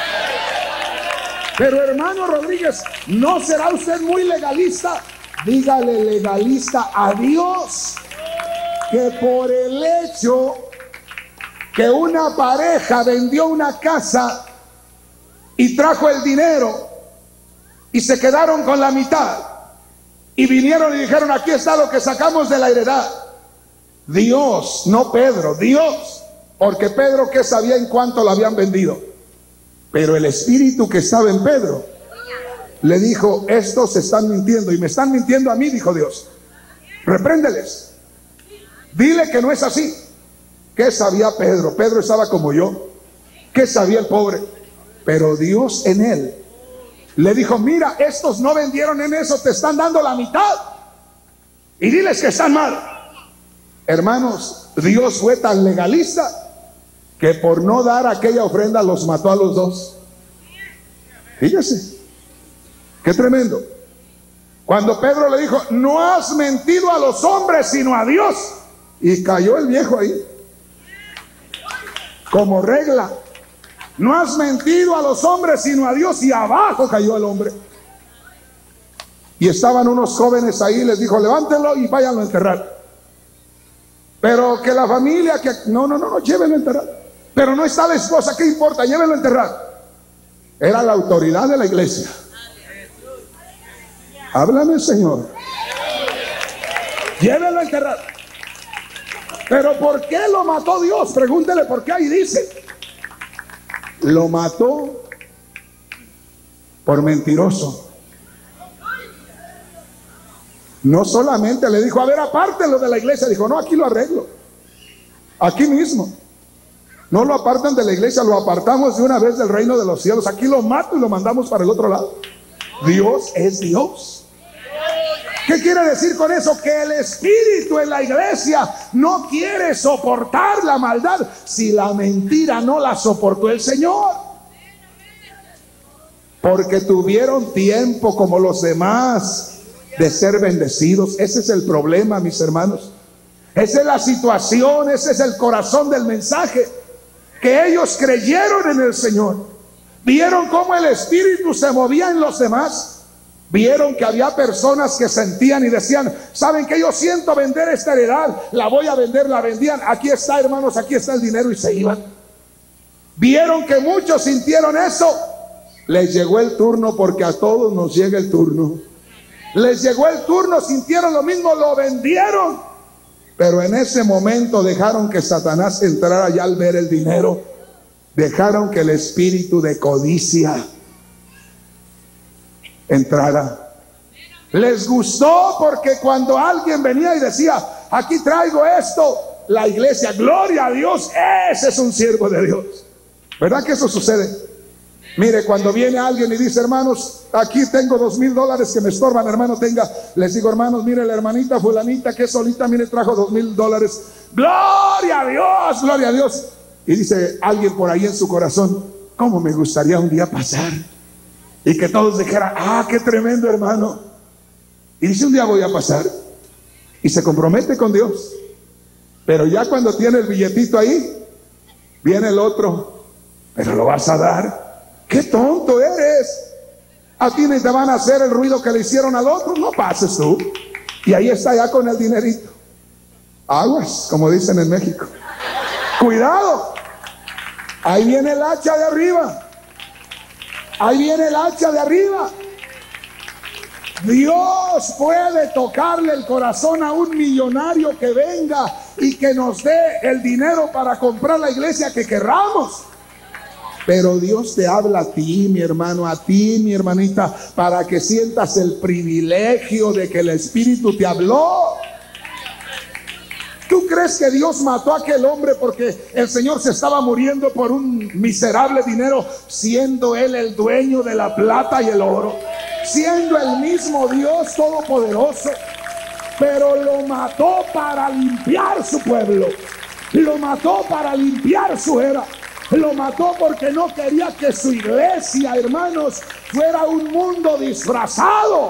Pero hermano Rodríguez, ¿no será usted muy legalista? Dígale legalista a Dios que por el hecho que una pareja vendió una casa y trajo el dinero y se quedaron con la mitad y vinieron y dijeron, aquí está lo que sacamos de la heredad. Dios, no Pedro, Dios, porque Pedro ¿qué sabía en cuánto la habían vendido? Pero el espíritu que estaba en Pedro le dijo, estos se están mintiendo y me están mintiendo a mí, dijo Dios. Repréndeles, dile que no es así. ¿Qué sabía Pedro? Pedro estaba como yo. ¿Qué sabía el pobre? Pero Dios en él le dijo, mira, estos no vendieron en eso, te están dando la mitad y diles que están mal. Hermanos, Dios fue tan legalista que por no dar aquella ofrenda los mató a los dos. Fíjese, qué tremendo. Cuando Pedro le dijo, no has mentido a los hombres sino a Dios, y cayó el viejo ahí como regla. No has mentido a los hombres sino a Dios, y abajo cayó el hombre. Y estaban unos jóvenes ahí, les dijo, levántenlo y váyanlo a enterrar. Pero que la familia, que no, no, no, no, llévenlo a enterrar. Pero no está la esposa, ¿qué importa? Llévenlo a enterrar. Era la autoridad de la iglesia. Háblame, Señor. Llévenlo a enterrar. Pero ¿por qué lo mató Dios? Pregúntele por qué. Ahí dice, lo mató por mentiroso. No solamente le dijo, a ver, apártenlo de la iglesia. Dijo, no, aquí lo arreglo, aquí mismo. No lo apartan de la iglesia, lo apartamos de una vez del reino de los cielos. Aquí lo mato y lo mandamos para el otro lado. Dios es Dios. ¿Qué quiere decir con eso? Que el espíritu en la iglesia no quiere soportar la maldad. Si la mentira no la soportó el Señor, porque tuvieron tiempo como los demás de ser bendecidos. Ese es el problema, mis hermanos. Esa es la situación, ese es el corazón del mensaje. Que ellos creyeron en el Señor, vieron cómo el espíritu se movía en los demás, vieron que había personas que sentían y decían, saben que yo siento vender esta heredad, la voy a vender, la vendían, aquí está, hermanos, aquí está el dinero, y se iban. Vieron que muchos sintieron eso, les llegó el turno, porque a todos nos llega el turno. Les llegó el turno, sintieron lo mismo, lo vendieron. Pero en ese momento dejaron que Satanás entrara ya al ver el dinero. Dejaron que el espíritu de codicia entrara. Les gustó, porque cuando alguien venía y decía, aquí traigo esto, la iglesia, gloria a Dios, ese es un siervo de Dios. ¿Verdad que eso sucede? Mire, cuando viene alguien y dice, hermanos, aquí tengo dos mil dólares que me estorban, hermano, tenga. Les digo, hermanos, mire, la hermanita fulanita que es solita, mire, trajo dos mil dólares. Gloria a Dios, gloria a Dios. Y dice alguien por ahí en su corazón, ¿cómo me gustaría un día pasar? Y que todos dijeran, ah, qué tremendo, hermano. Y dice, un día voy a pasar. Y se compromete con Dios. Pero ya cuando tiene el billetito ahí, viene el otro, pero lo vas a dar. ¡Qué tonto eres! A ti ni te van a hacer el ruido que le hicieron al otro. No pases tú. Y ahí está ya con el dinerito. Aguas, como dicen en México. Cuidado. Ahí viene el hacha de arriba. Ahí viene el hacha de arriba. Dios puede tocarle el corazón a un millonario que venga y que nos dé el dinero para comprar la iglesia que querramos. Pero Dios te habla a ti, mi hermano, a ti, mi hermanita, para que sientas el privilegio de que el Espíritu te habló. ¿Tú crees que Dios mató a aquel hombre porque el Señor se estaba muriendo por un miserable dinero, siendo Él el dueño de la plata y el oro, siendo el mismo Dios todopoderoso? Pero lo mató para limpiar su pueblo, lo mató para limpiar su era, lo mató porque no quería que su iglesia, hermanos, fuera un mundo disfrazado.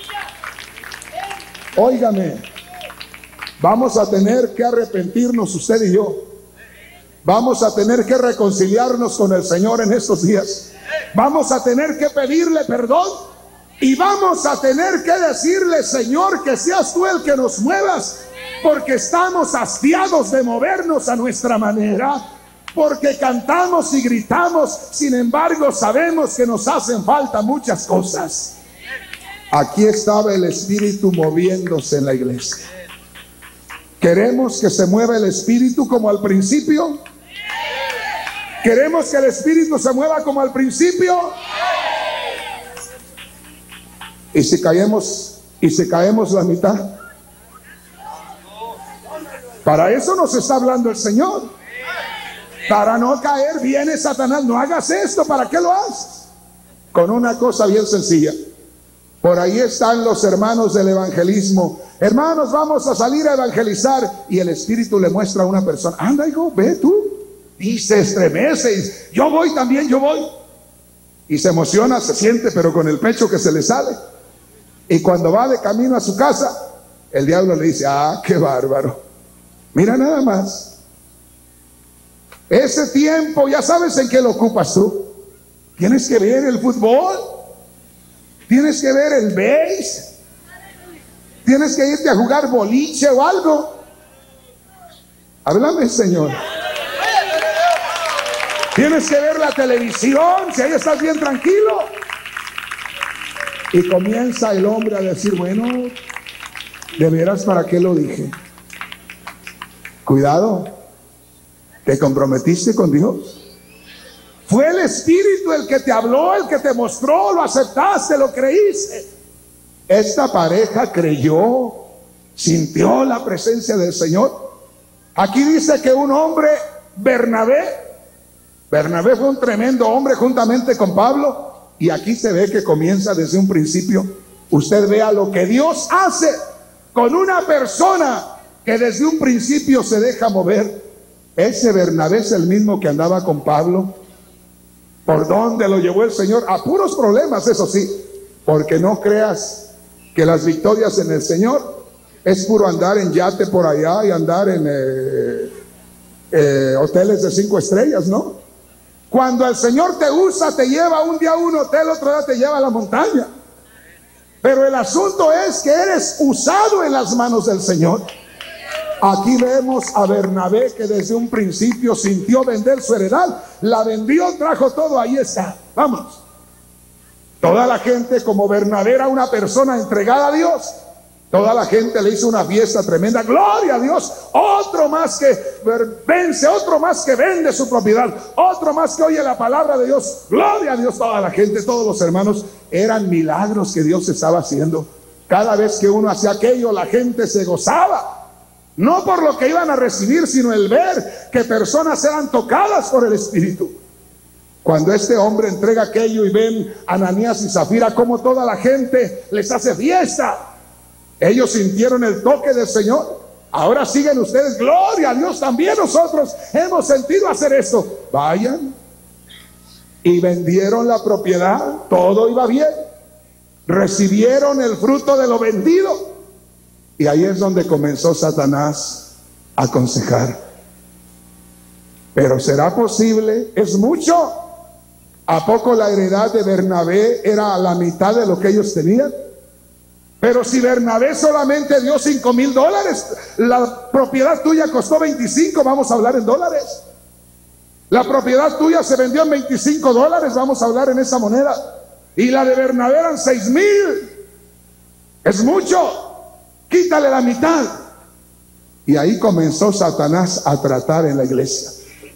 Óigame, vamos a tener que arrepentirnos usted y yo. Vamos a tener que reconciliarnos con el Señor en estos días. Vamos a tener que pedirle perdón. Y vamos a tener que decirle: Señor, que seas tú el que nos muevas, porque estamos hastiados de movernos a nuestra manera, porque cantamos y gritamos, sin embargo sabemos que nos hacen falta muchas cosas. Aquí estaba el Espíritu moviéndose en la iglesia. ¿Queremos que se mueva el Espíritu como al principio? ¿Queremos que el Espíritu se mueva como al principio? ¿Y si caemos, y si caemos la mitad? Para eso nos está hablando el Señor. Para no caer, viene Satanás: no hagas esto. ¿Para qué lo haces? Con una cosa bien sencilla. Por ahí están los hermanos del evangelismo. Hermanos, vamos a salir a evangelizar. Y el Espíritu le muestra a una persona: anda, hijo, ve tú. Y se estremece y: yo voy también, yo voy. Y se emociona, se siente, pero con el pecho que se le sale. Y cuando va de camino a su casa, el diablo le dice: ah, qué bárbaro. Mira nada más. Ese tiempo, ya sabes en qué lo ocupas tú. Tienes que ver el fútbol. Tienes que ver el béis. Tienes que irte a jugar boliche o algo. Háblame, Señor. Tienes que ver la televisión, si ahí estás bien tranquilo. Y comienza el hombre a decir: bueno, de veras, ¿para qué lo dije? Cuidado, ¿te comprometiste con Dios? Fue el Espíritu el que te habló, el que te mostró, lo aceptaste, lo creíste. Esta pareja creyó, sintió la presencia del Señor. Aquí dice que un hombre, Bernabé, Bernabé fue un tremendo hombre juntamente con Pablo. Y aquí se ve que comienza desde un principio. Usted vea lo que Dios hace con una persona que desde un principio se deja mover. Ese Bernabé es el mismo que andaba con Pablo. ¿Por dónde lo llevó el Señor? A puros problemas, eso sí. Porque no creas que las victorias en el Señor es puro andar en yate por allá y andar en eh, eh, hoteles de cinco estrellas, ¿no? Cuando el Señor te usa, te lleva un día a un hotel, otro día te lleva a la montaña. Pero el asunto es que eres usado en las manos del Señor. Aquí vemos a Bernabé, que desde un principio sintió vender su heredad, la vendió, trajo todo, ahí está, vamos. Toda la gente, como Bernabé era una persona entregada a Dios, toda la gente le hizo una fiesta tremenda. Gloria a Dios. Otro más que vence, otro más que vende su propiedad, otro más que oye la palabra de Dios. Gloria a Dios. Toda la gente, todos los hermanos, eran milagros que Dios estaba haciendo. Cada vez que uno hacía aquello, la gente se gozaba. No por lo que iban a recibir, sino el ver que personas eran tocadas por el Espíritu. Cuando este hombre entrega aquello y ven a Ananías y Zafira como toda la gente les hace fiesta, ellos sintieron el toque del Señor. Ahora siguen ustedes, gloria a Dios, también nosotros hemos sentido hacer esto. Vayan. Y vendieron la propiedad, todo iba bien. Recibieron el fruto de lo vendido. Y ahí es donde comenzó Satanás a aconsejar. Pero ¿será posible? ¿Es mucho? ¿A poco la heredad de Bernabé era la mitad de lo que ellos tenían? Pero si Bernabé solamente dio cinco mil dólares, la propiedad tuya costó veinticinco, vamos a hablar en dólares. La propiedad tuya se vendió en veinticinco dólares, vamos a hablar en esa moneda. Y la de Bernabé eran seis mil. Es mucho, quítale la mitad. Y ahí comenzó Satanás a tratar en la iglesia.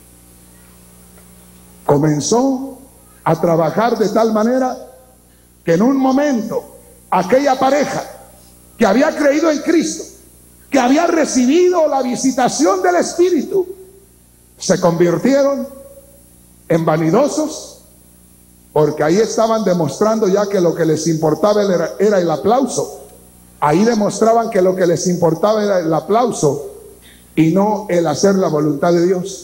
Comenzó a trabajar de tal manera que en un momento aquella pareja que había creído en Cristo, que había recibido la visitación del Espíritu, se convirtieron en vanidosos, porque ahí estaban demostrando ya que lo que les importaba era, era el aplauso. Ahí demostraban que lo que les importaba era el aplauso y no el hacer la voluntad de Dios.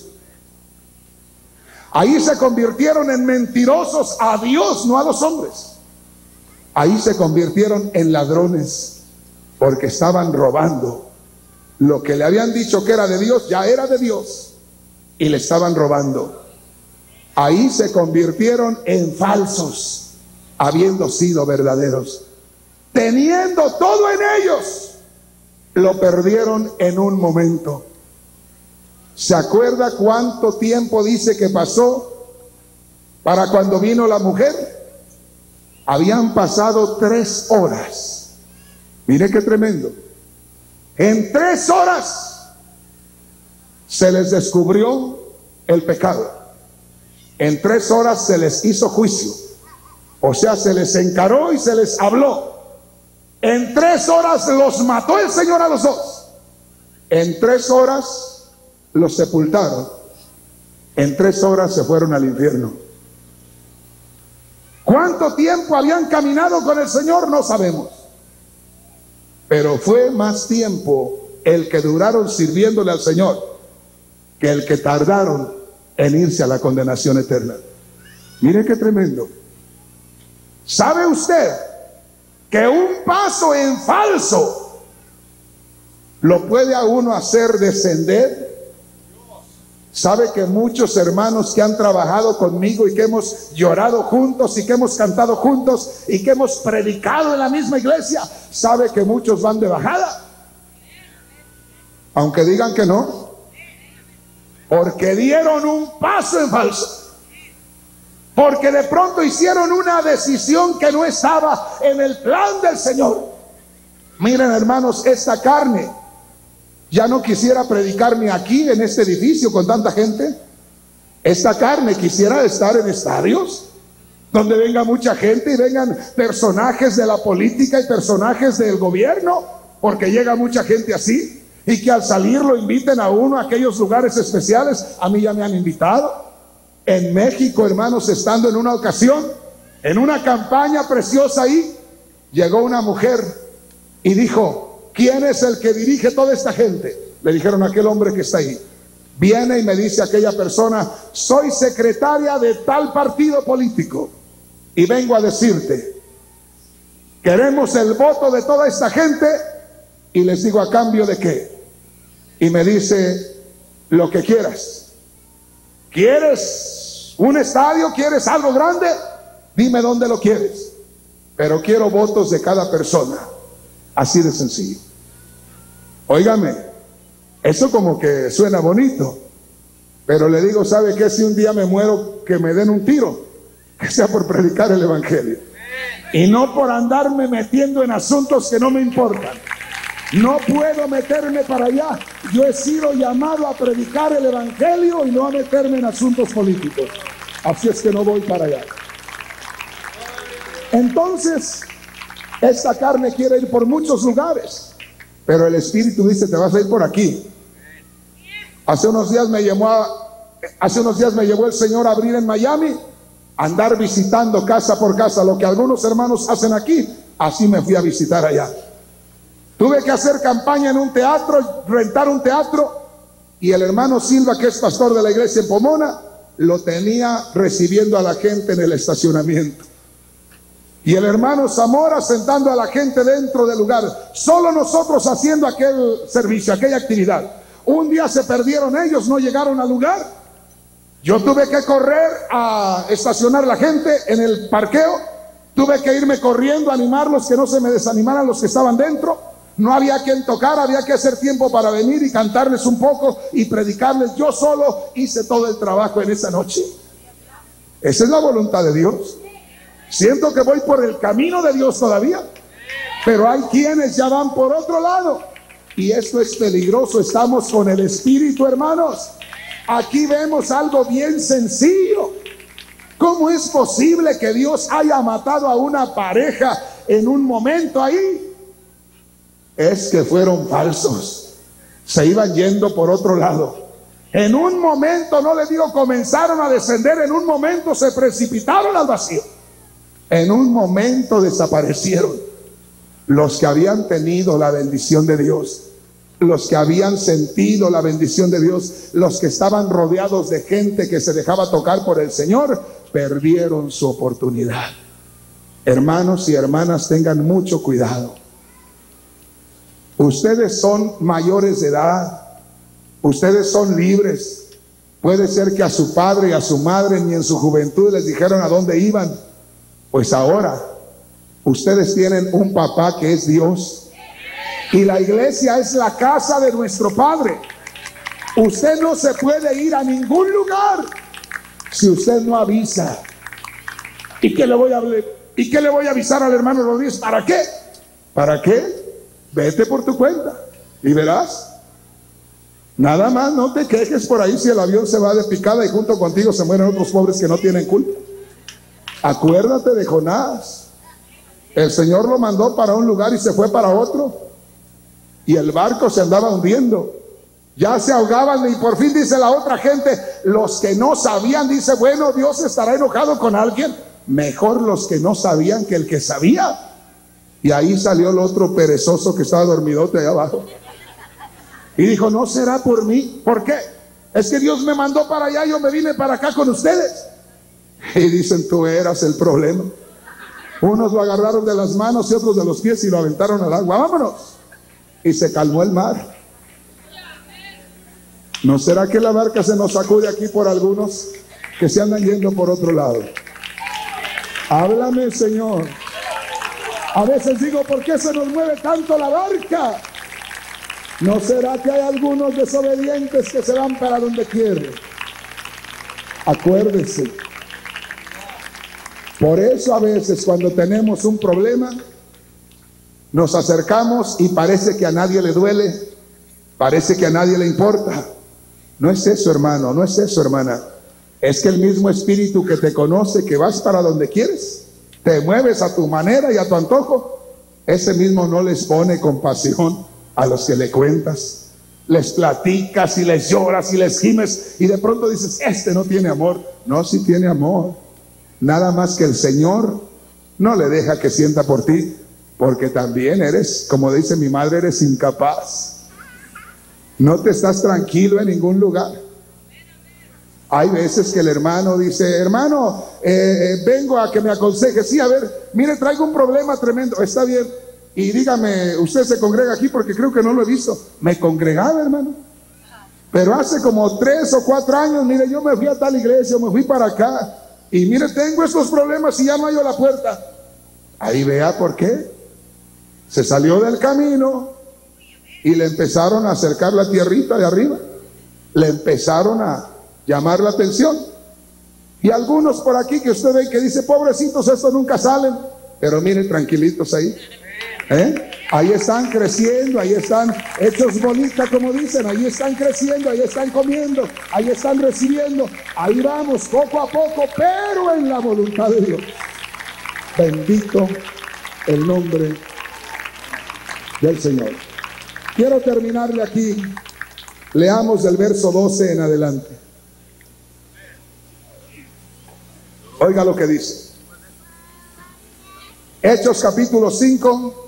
Ahí se convirtieron en mentirosos a Dios, no a los hombres. Ahí se convirtieron en ladrones, porque estaban robando. Lo que le habían dicho que era de Dios, ya era de Dios, y le estaban robando. Ahí se convirtieron en falsos, habiendo sido verdaderos. Teniendo todo en ellos, lo perdieron en un momento. ¿Se acuerda cuánto tiempo dice que pasó para cuando vino la mujer? Habían pasado tres horas. Mire qué tremendo. En tres horas se les descubrió el pecado. En tres horas se les hizo juicio. O sea, se les encaró y se les habló. En tres horas los mató el Señor a los dos. En tres horas los sepultaron. En tres horas se fueron al infierno. ¿Cuánto tiempo habían caminado con el Señor? No sabemos. Pero fue más tiempo el que duraron sirviéndole al Señor que el que tardaron en irse a la condenación eterna. Mire qué tremendo. ¿Sabe usted que un paso en falso lo puede a uno hacer descender? ¿Sabe que muchos hermanos que han trabajado conmigo y que hemos llorado juntos y que hemos cantado juntos y que hemos predicado en la misma iglesia, sabe que muchos van de bajada? Aunque digan que no, porque dieron un paso en falso. Porque de pronto hicieron una decisión que no estaba en el plan del Señor. Miren, hermanos, esta carne, ya no quisiera predicarme aquí en este edificio con tanta gente. Esta carne quisiera estar en estadios donde venga mucha gente y vengan personajes de la política y personajes del gobierno, porque llega mucha gente así, y que al salir lo inviten a uno a aquellos lugares especiales. A mí ya me han invitado. En México, hermanos, estando en una ocasión, en una campaña preciosa ahí, llegó una mujer y dijo: ¿quién es el que dirige toda esta gente? Le dijeron: aquel hombre que está ahí. Viene y me dice aquella persona: soy secretaria de tal partido político y vengo a decirte, queremos el voto de toda esta gente. Y les digo: ¿a cambio de qué? Y me dice: lo que quieras. ¿Quieres un estadio? ¿Quieres algo grande? Dime dónde lo quieres, pero quiero votos de cada persona. Así de sencillo. Óigame, eso como que suena bonito, pero le digo: ¿sabe qué? Si un día me muero, que me den un tiro, que sea por predicar el evangelio y no por andarme metiendo en asuntos que no me importan. No puedo meterme para allá. Yo he sido llamado a predicar el evangelio y no a meterme en asuntos políticos. Así es que no voy para allá. Entonces, esta carne quiere ir por muchos lugares, pero el Espíritu dice: te vas a ir por aquí. Hace unos días me llevó a, hace unos días me llevó el Señor a abrir en Miami, a andar visitando casa por casa. Lo que algunos hermanos hacen aquí, así me fui a visitar allá. Tuve que hacer campaña en un teatro, rentar un teatro, y el hermano Silva, que es pastor de la iglesia en Pomona, lo tenía recibiendo a la gente en el estacionamiento. Y el hermano Zamora sentando a la gente dentro del lugar. Solo nosotros haciendo aquel servicio, aquella actividad. Un día se perdieron ellos, no llegaron al lugar. Yo tuve que correr a estacionar la gente en el parqueo Tuve que irme corriendo a animarlos, que no se me desanimaran los que estaban dentro. No había quien tocar, había que hacer tiempo para venir y cantarles un poco y predicarles. Yo solo hice todo el trabajo en esa noche. Esa es la voluntad de Dios. Siento que voy por el camino de Dios todavía, pero hay quienes ya van por otro lado. Y esto es peligroso. Estamos con el Espíritu, hermanos. Aquí vemos algo bien sencillo. ¿Cómo es posible que Dios haya matado a una pareja en un momento ahí? Es que fueron falsos. Se iban yendo por otro lado. En un momento, no les digo comenzaron a descender, en un momento se precipitaron al vacío. En un momento desaparecieron. Los que habían tenido la bendición de Dios, los que habían sentido la bendición de Dios, los que estaban rodeados de gente que se dejaba tocar por el Señor, perdieron su oportunidad. Hermanos y hermanas, tengan mucho cuidado. Ustedes son mayores de edad, ustedes son libres. Puede ser que a su padre y a su madre ni en su juventud les dijeron a dónde iban. Pues ahora ustedes tienen un papá que es Dios, y la iglesia es la casa de nuestro Padre. Usted no se puede ir a ningún lugar si usted no avisa. ¿Y qué le voy a, ¿y qué le voy a avisar al hermano Rodríguez? ¿Para qué? ¿Para qué? Vete por tu cuenta y verás. Nada más no te quejes por ahí si el avión se va de picada y junto contigo se mueren otros pobres que no tienen culpa. Acuérdate de Jonás. El Señor lo mandó para un lugar y se fue para otro, y el barco se andaba hundiendo. Ya se ahogaban y por fin dice la otra gente, los que no sabían, dice, bueno, Dios estará enojado con alguien. Mejor los que no sabían que el que sabía. Y ahí salió el otro perezoso que estaba dormidote allá abajo. Y dijo, no será por mí. ¿Por qué? Es que Dios me mandó para allá, yo me vine para acá con ustedes. Y dicen, tú eras el problema. Unos lo agarraron de las manos y otros de los pies y lo aventaron al agua. Vámonos. Y se calmó el mar. ¿No será que la barca se nos sacude aquí por algunos que se andan yendo por otro lado? Háblame, Señor. A veces digo, ¿por qué se nos mueve tanto la barca? ¿No será que hay algunos desobedientes que se van para donde quieren? Acuérdese. Por eso a veces cuando tenemos un problema, nos acercamos y parece que a nadie le duele, parece que a nadie le importa. No es eso, hermano, no es eso, hermana. Es que el mismo Espíritu que te conoce, que vas para donde quieres, te mueves a tu manera y a tu antojo, ese mismo no les pone compasión a los que le cuentas. Les platicas y les lloras y les gimes y de pronto dices, este no tiene amor. No, sí tiene amor. Nada más que el Señor no le deja que sienta por ti, porque también eres, como dice mi madre, eres incapaz. No te estás tranquilo en ningún lugar. Hay veces que el hermano dice, hermano, eh, eh, vengo a que me aconseje. Sí, a ver, mire, traigo un problema tremendo. Está bien. Y dígame, usted se congrega aquí porque creo que no lo he visto. Me congregaba, hermano. Pero hace como tres o cuatro años, mire, yo me fui a tal iglesia, me fui para acá. Y mire, tengo estos problemas y ya no hallo la puerta. Ahí vea por qué. Se salió del camino y le empezaron a acercar la tierrita de arriba. Le empezaron a llamar la atención. Y algunos por aquí que usted ve que dice, pobrecitos, estos nunca salen. Pero miren, tranquilitos ahí. ¿Eh? Ahí están creciendo, ahí están hechos bolitas, como dicen. Ahí están creciendo, ahí están comiendo, ahí están recibiendo. Ahí vamos, poco a poco, pero en la voluntad de Dios. Bendito el nombre del Señor. Quiero terminarle aquí. Leamos del verso doce en adelante. Oiga lo que dice. Hechos capítulo cinco,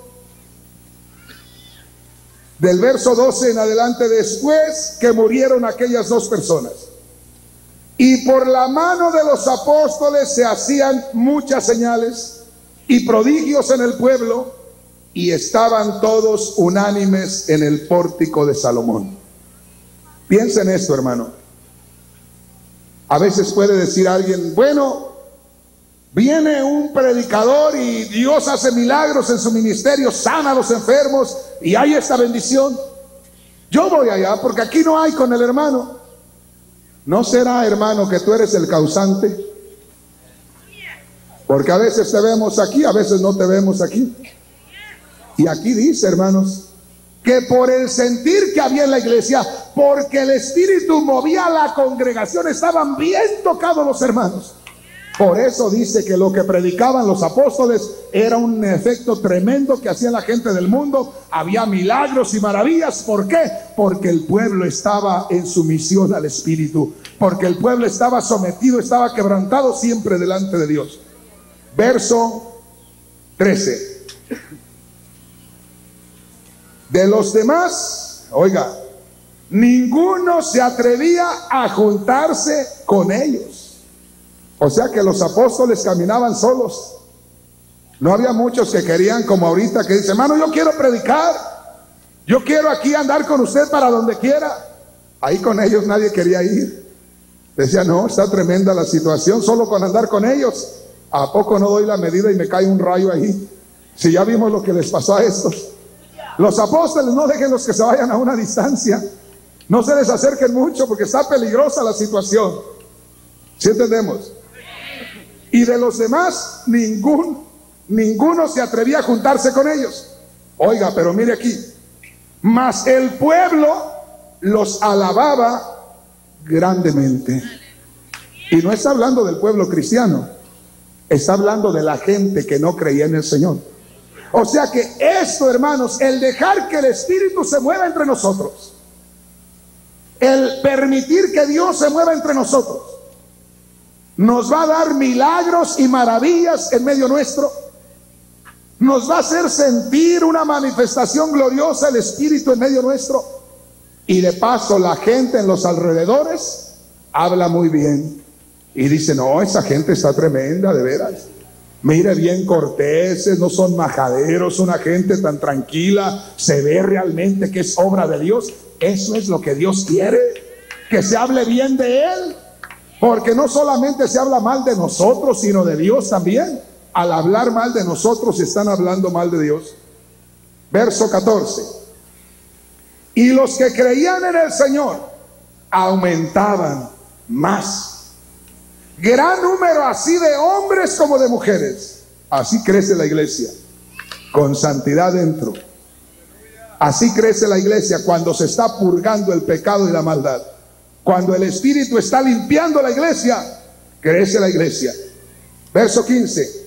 del verso doce en adelante. Después que murieron aquellas dos personas, y por la mano de los apóstoles se hacían muchas señales y prodigios en el pueblo, y estaban todos unánimes en el pórtico de Salomón. Piensen esto, hermano. A veces puede decir alguien, bueno, Viene un predicador y Dios hace milagros en su ministerio, sana a los enfermos y hay esta bendición. Yo voy allá porque aquí no hay con el hermano. ¿No será, hermano, que tú eres el causante? Porque a veces te vemos aquí, a veces no te vemos aquí. Y aquí dice, hermanos, que por el sentir que había en la iglesia, porque el Espíritu movía a la congregación, estaban bien tocados los hermanos. Por eso dice que lo que predicaban los apóstoles era un efecto tremendo que hacía la gente del mundo. Había milagros y maravillas. ¿Por qué? Porque el pueblo estaba en sumisión al Espíritu. Porque el pueblo estaba sometido, estaba quebrantado siempre delante de Dios. Verso trece. De los demás, oiga, ninguno se atrevía a juntarse con ellos. O sea que los apóstoles caminaban solos. No había muchos que querían, como ahorita, que dicen, hermano, yo quiero predicar, yo quiero aquí andar con usted para donde quiera. Ahí con ellos nadie quería ir. Decía, no, está tremenda la situación, solo con andar con ellos. ¿A poco no doy la medida y me cae un rayo ahí? Si ya vimos lo que les pasó a estos. Los apóstoles, no dejen los que se vayan a una distancia. No se les acerquen mucho porque está peligrosa la situación. ¿Sí entendemos? Y de los demás, ningún, ninguno se atrevía a juntarse con ellos. Oiga, pero mire aquí. Mas el pueblo los alababa grandemente. Y no está hablando del pueblo cristiano. Está hablando de la gente que no creía en el Señor. O sea que esto, hermanos, el dejar que el Espíritu se mueva entre nosotros, el permitir que Dios se mueva entre nosotros, nos va a dar milagros y maravillas en medio nuestro. Nos va a hacer sentir una manifestación gloriosa del Espíritu en medio nuestro. Y de paso la gente en los alrededores habla muy bien. Y dice, no, esa gente está tremenda, de veras. Mire, bien corteses, no son majaderos, una gente tan tranquila, se ve realmente que es obra de Dios. Eso es lo que Dios quiere, que se hable bien de Él. Porque no solamente se habla mal de nosotros, sino de Dios también. Al hablar mal de nosotros, están hablando mal de Dios. Verso catorce. Y los que creían en el Señor aumentaban más. Gran número así de hombres como de mujeres. Así crece la iglesia, con santidad dentro. Así crece la iglesia cuando se está purgando el pecado y la maldad. Cuando el Espíritu está limpiando la iglesia, crece la iglesia. Verso quince.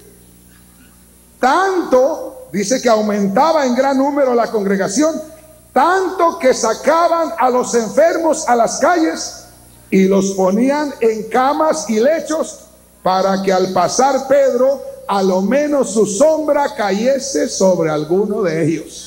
Tanto, dice que aumentaba en gran número la congregación, tanto que sacaban a los enfermos a las calles y los ponían en camas y lechos para que al pasar Pedro, a lo menos su sombra cayese sobre alguno de ellos.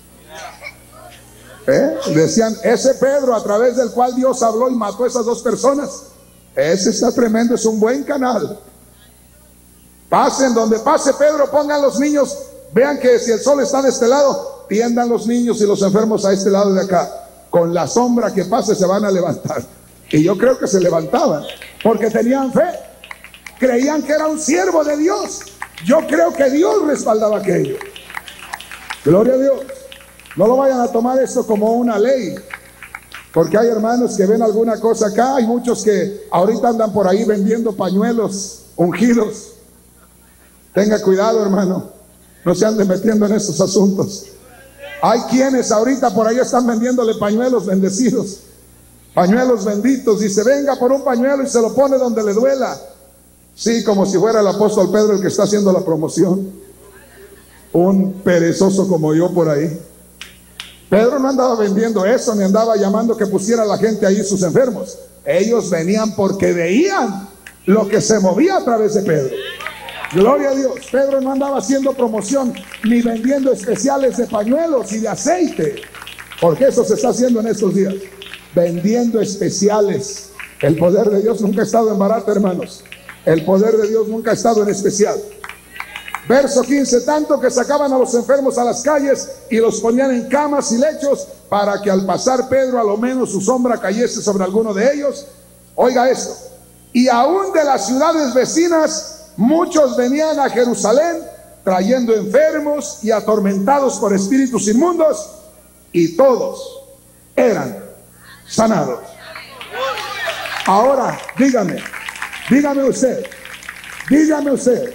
¿Eh? Decían, ese Pedro a través del cual Dios habló y mató a esas dos personas, ese está tremendo, es un buen canal. Pasen donde pase Pedro, pongan los niños, vean que si el sol está de este lado, tiendan los niños y los enfermos a este lado de acá. Con la sombra que pase se van a levantar. Y yo creo que se levantaban porque tenían fe, creían que era un siervo de Dios. Yo creo que Dios respaldaba aquello. Gloria a Dios. No lo vayan a tomar esto como una ley, porque hay hermanos que ven alguna cosa acá. Hay muchos que ahorita andan por ahí vendiendo pañuelos ungidos. Tenga cuidado, hermano, no se anden metiendo en estos asuntos. Hay quienes ahorita por ahí están vendiéndole pañuelos bendecidos, pañuelos benditos. Dice, venga por un pañuelo y se lo pone donde le duela. Sí, como si fuera el apóstol Pedro el que está haciendo la promoción. Un perezoso como yo por ahí. Pedro no andaba vendiendo eso, ni andaba llamando que pusiera a la gente ahí sus enfermos. Ellos venían porque veían lo que se movía a través de Pedro. Gloria a Dios. Pedro no andaba haciendo promoción ni vendiendo especiales de pañuelos y de aceite, porque eso se está haciendo en estos días. Vendiendo especiales. El poder de Dios nunca ha estado en barato, hermanos. El poder de Dios nunca ha estado en especial. Verso quince, tanto que sacaban a los enfermos a las calles y los ponían en camas y lechos para que al pasar Pedro a lo menos su sombra cayese sobre alguno de ellos. Oiga esto. Y aún de las ciudades vecinas muchos venían a Jerusalén trayendo enfermos y atormentados por espíritus inmundos, y todos eran sanados. Ahora, dígame, dígame usted, dígame usted,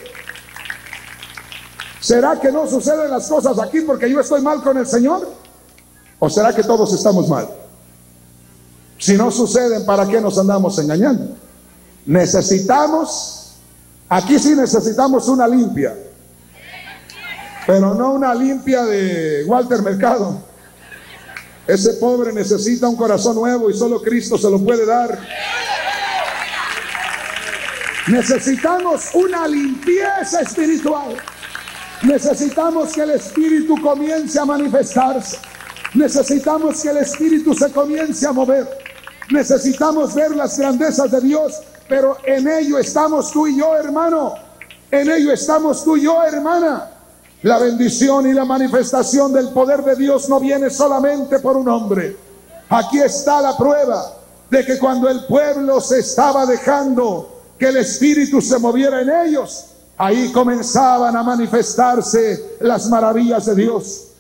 ¿será que no suceden las cosas aquí porque yo estoy mal con el Señor? ¿O será que todos estamos mal? Si no suceden, ¿para qué nos andamos engañando? Necesitamos, aquí sí necesitamos una limpia, pero no una limpia de Walter Mercado. Ese pobre necesita un corazón nuevo y solo Cristo se lo puede dar. Necesitamos una limpieza espiritual. Necesitamos que el Espíritu comience a manifestarse. Necesitamos que el Espíritu se comience a mover. Necesitamos ver las grandezas de Dios, pero en ello estamos tú y yo, hermano. En ello estamos tú y yo, hermana. La bendición y la manifestación del poder de Dios no viene solamente por un hombre. Aquí está la prueba de que cuando el pueblo se estaba dejando que el Espíritu se moviera en ellos, ahí comenzaban a manifestarse las maravillas de Dios.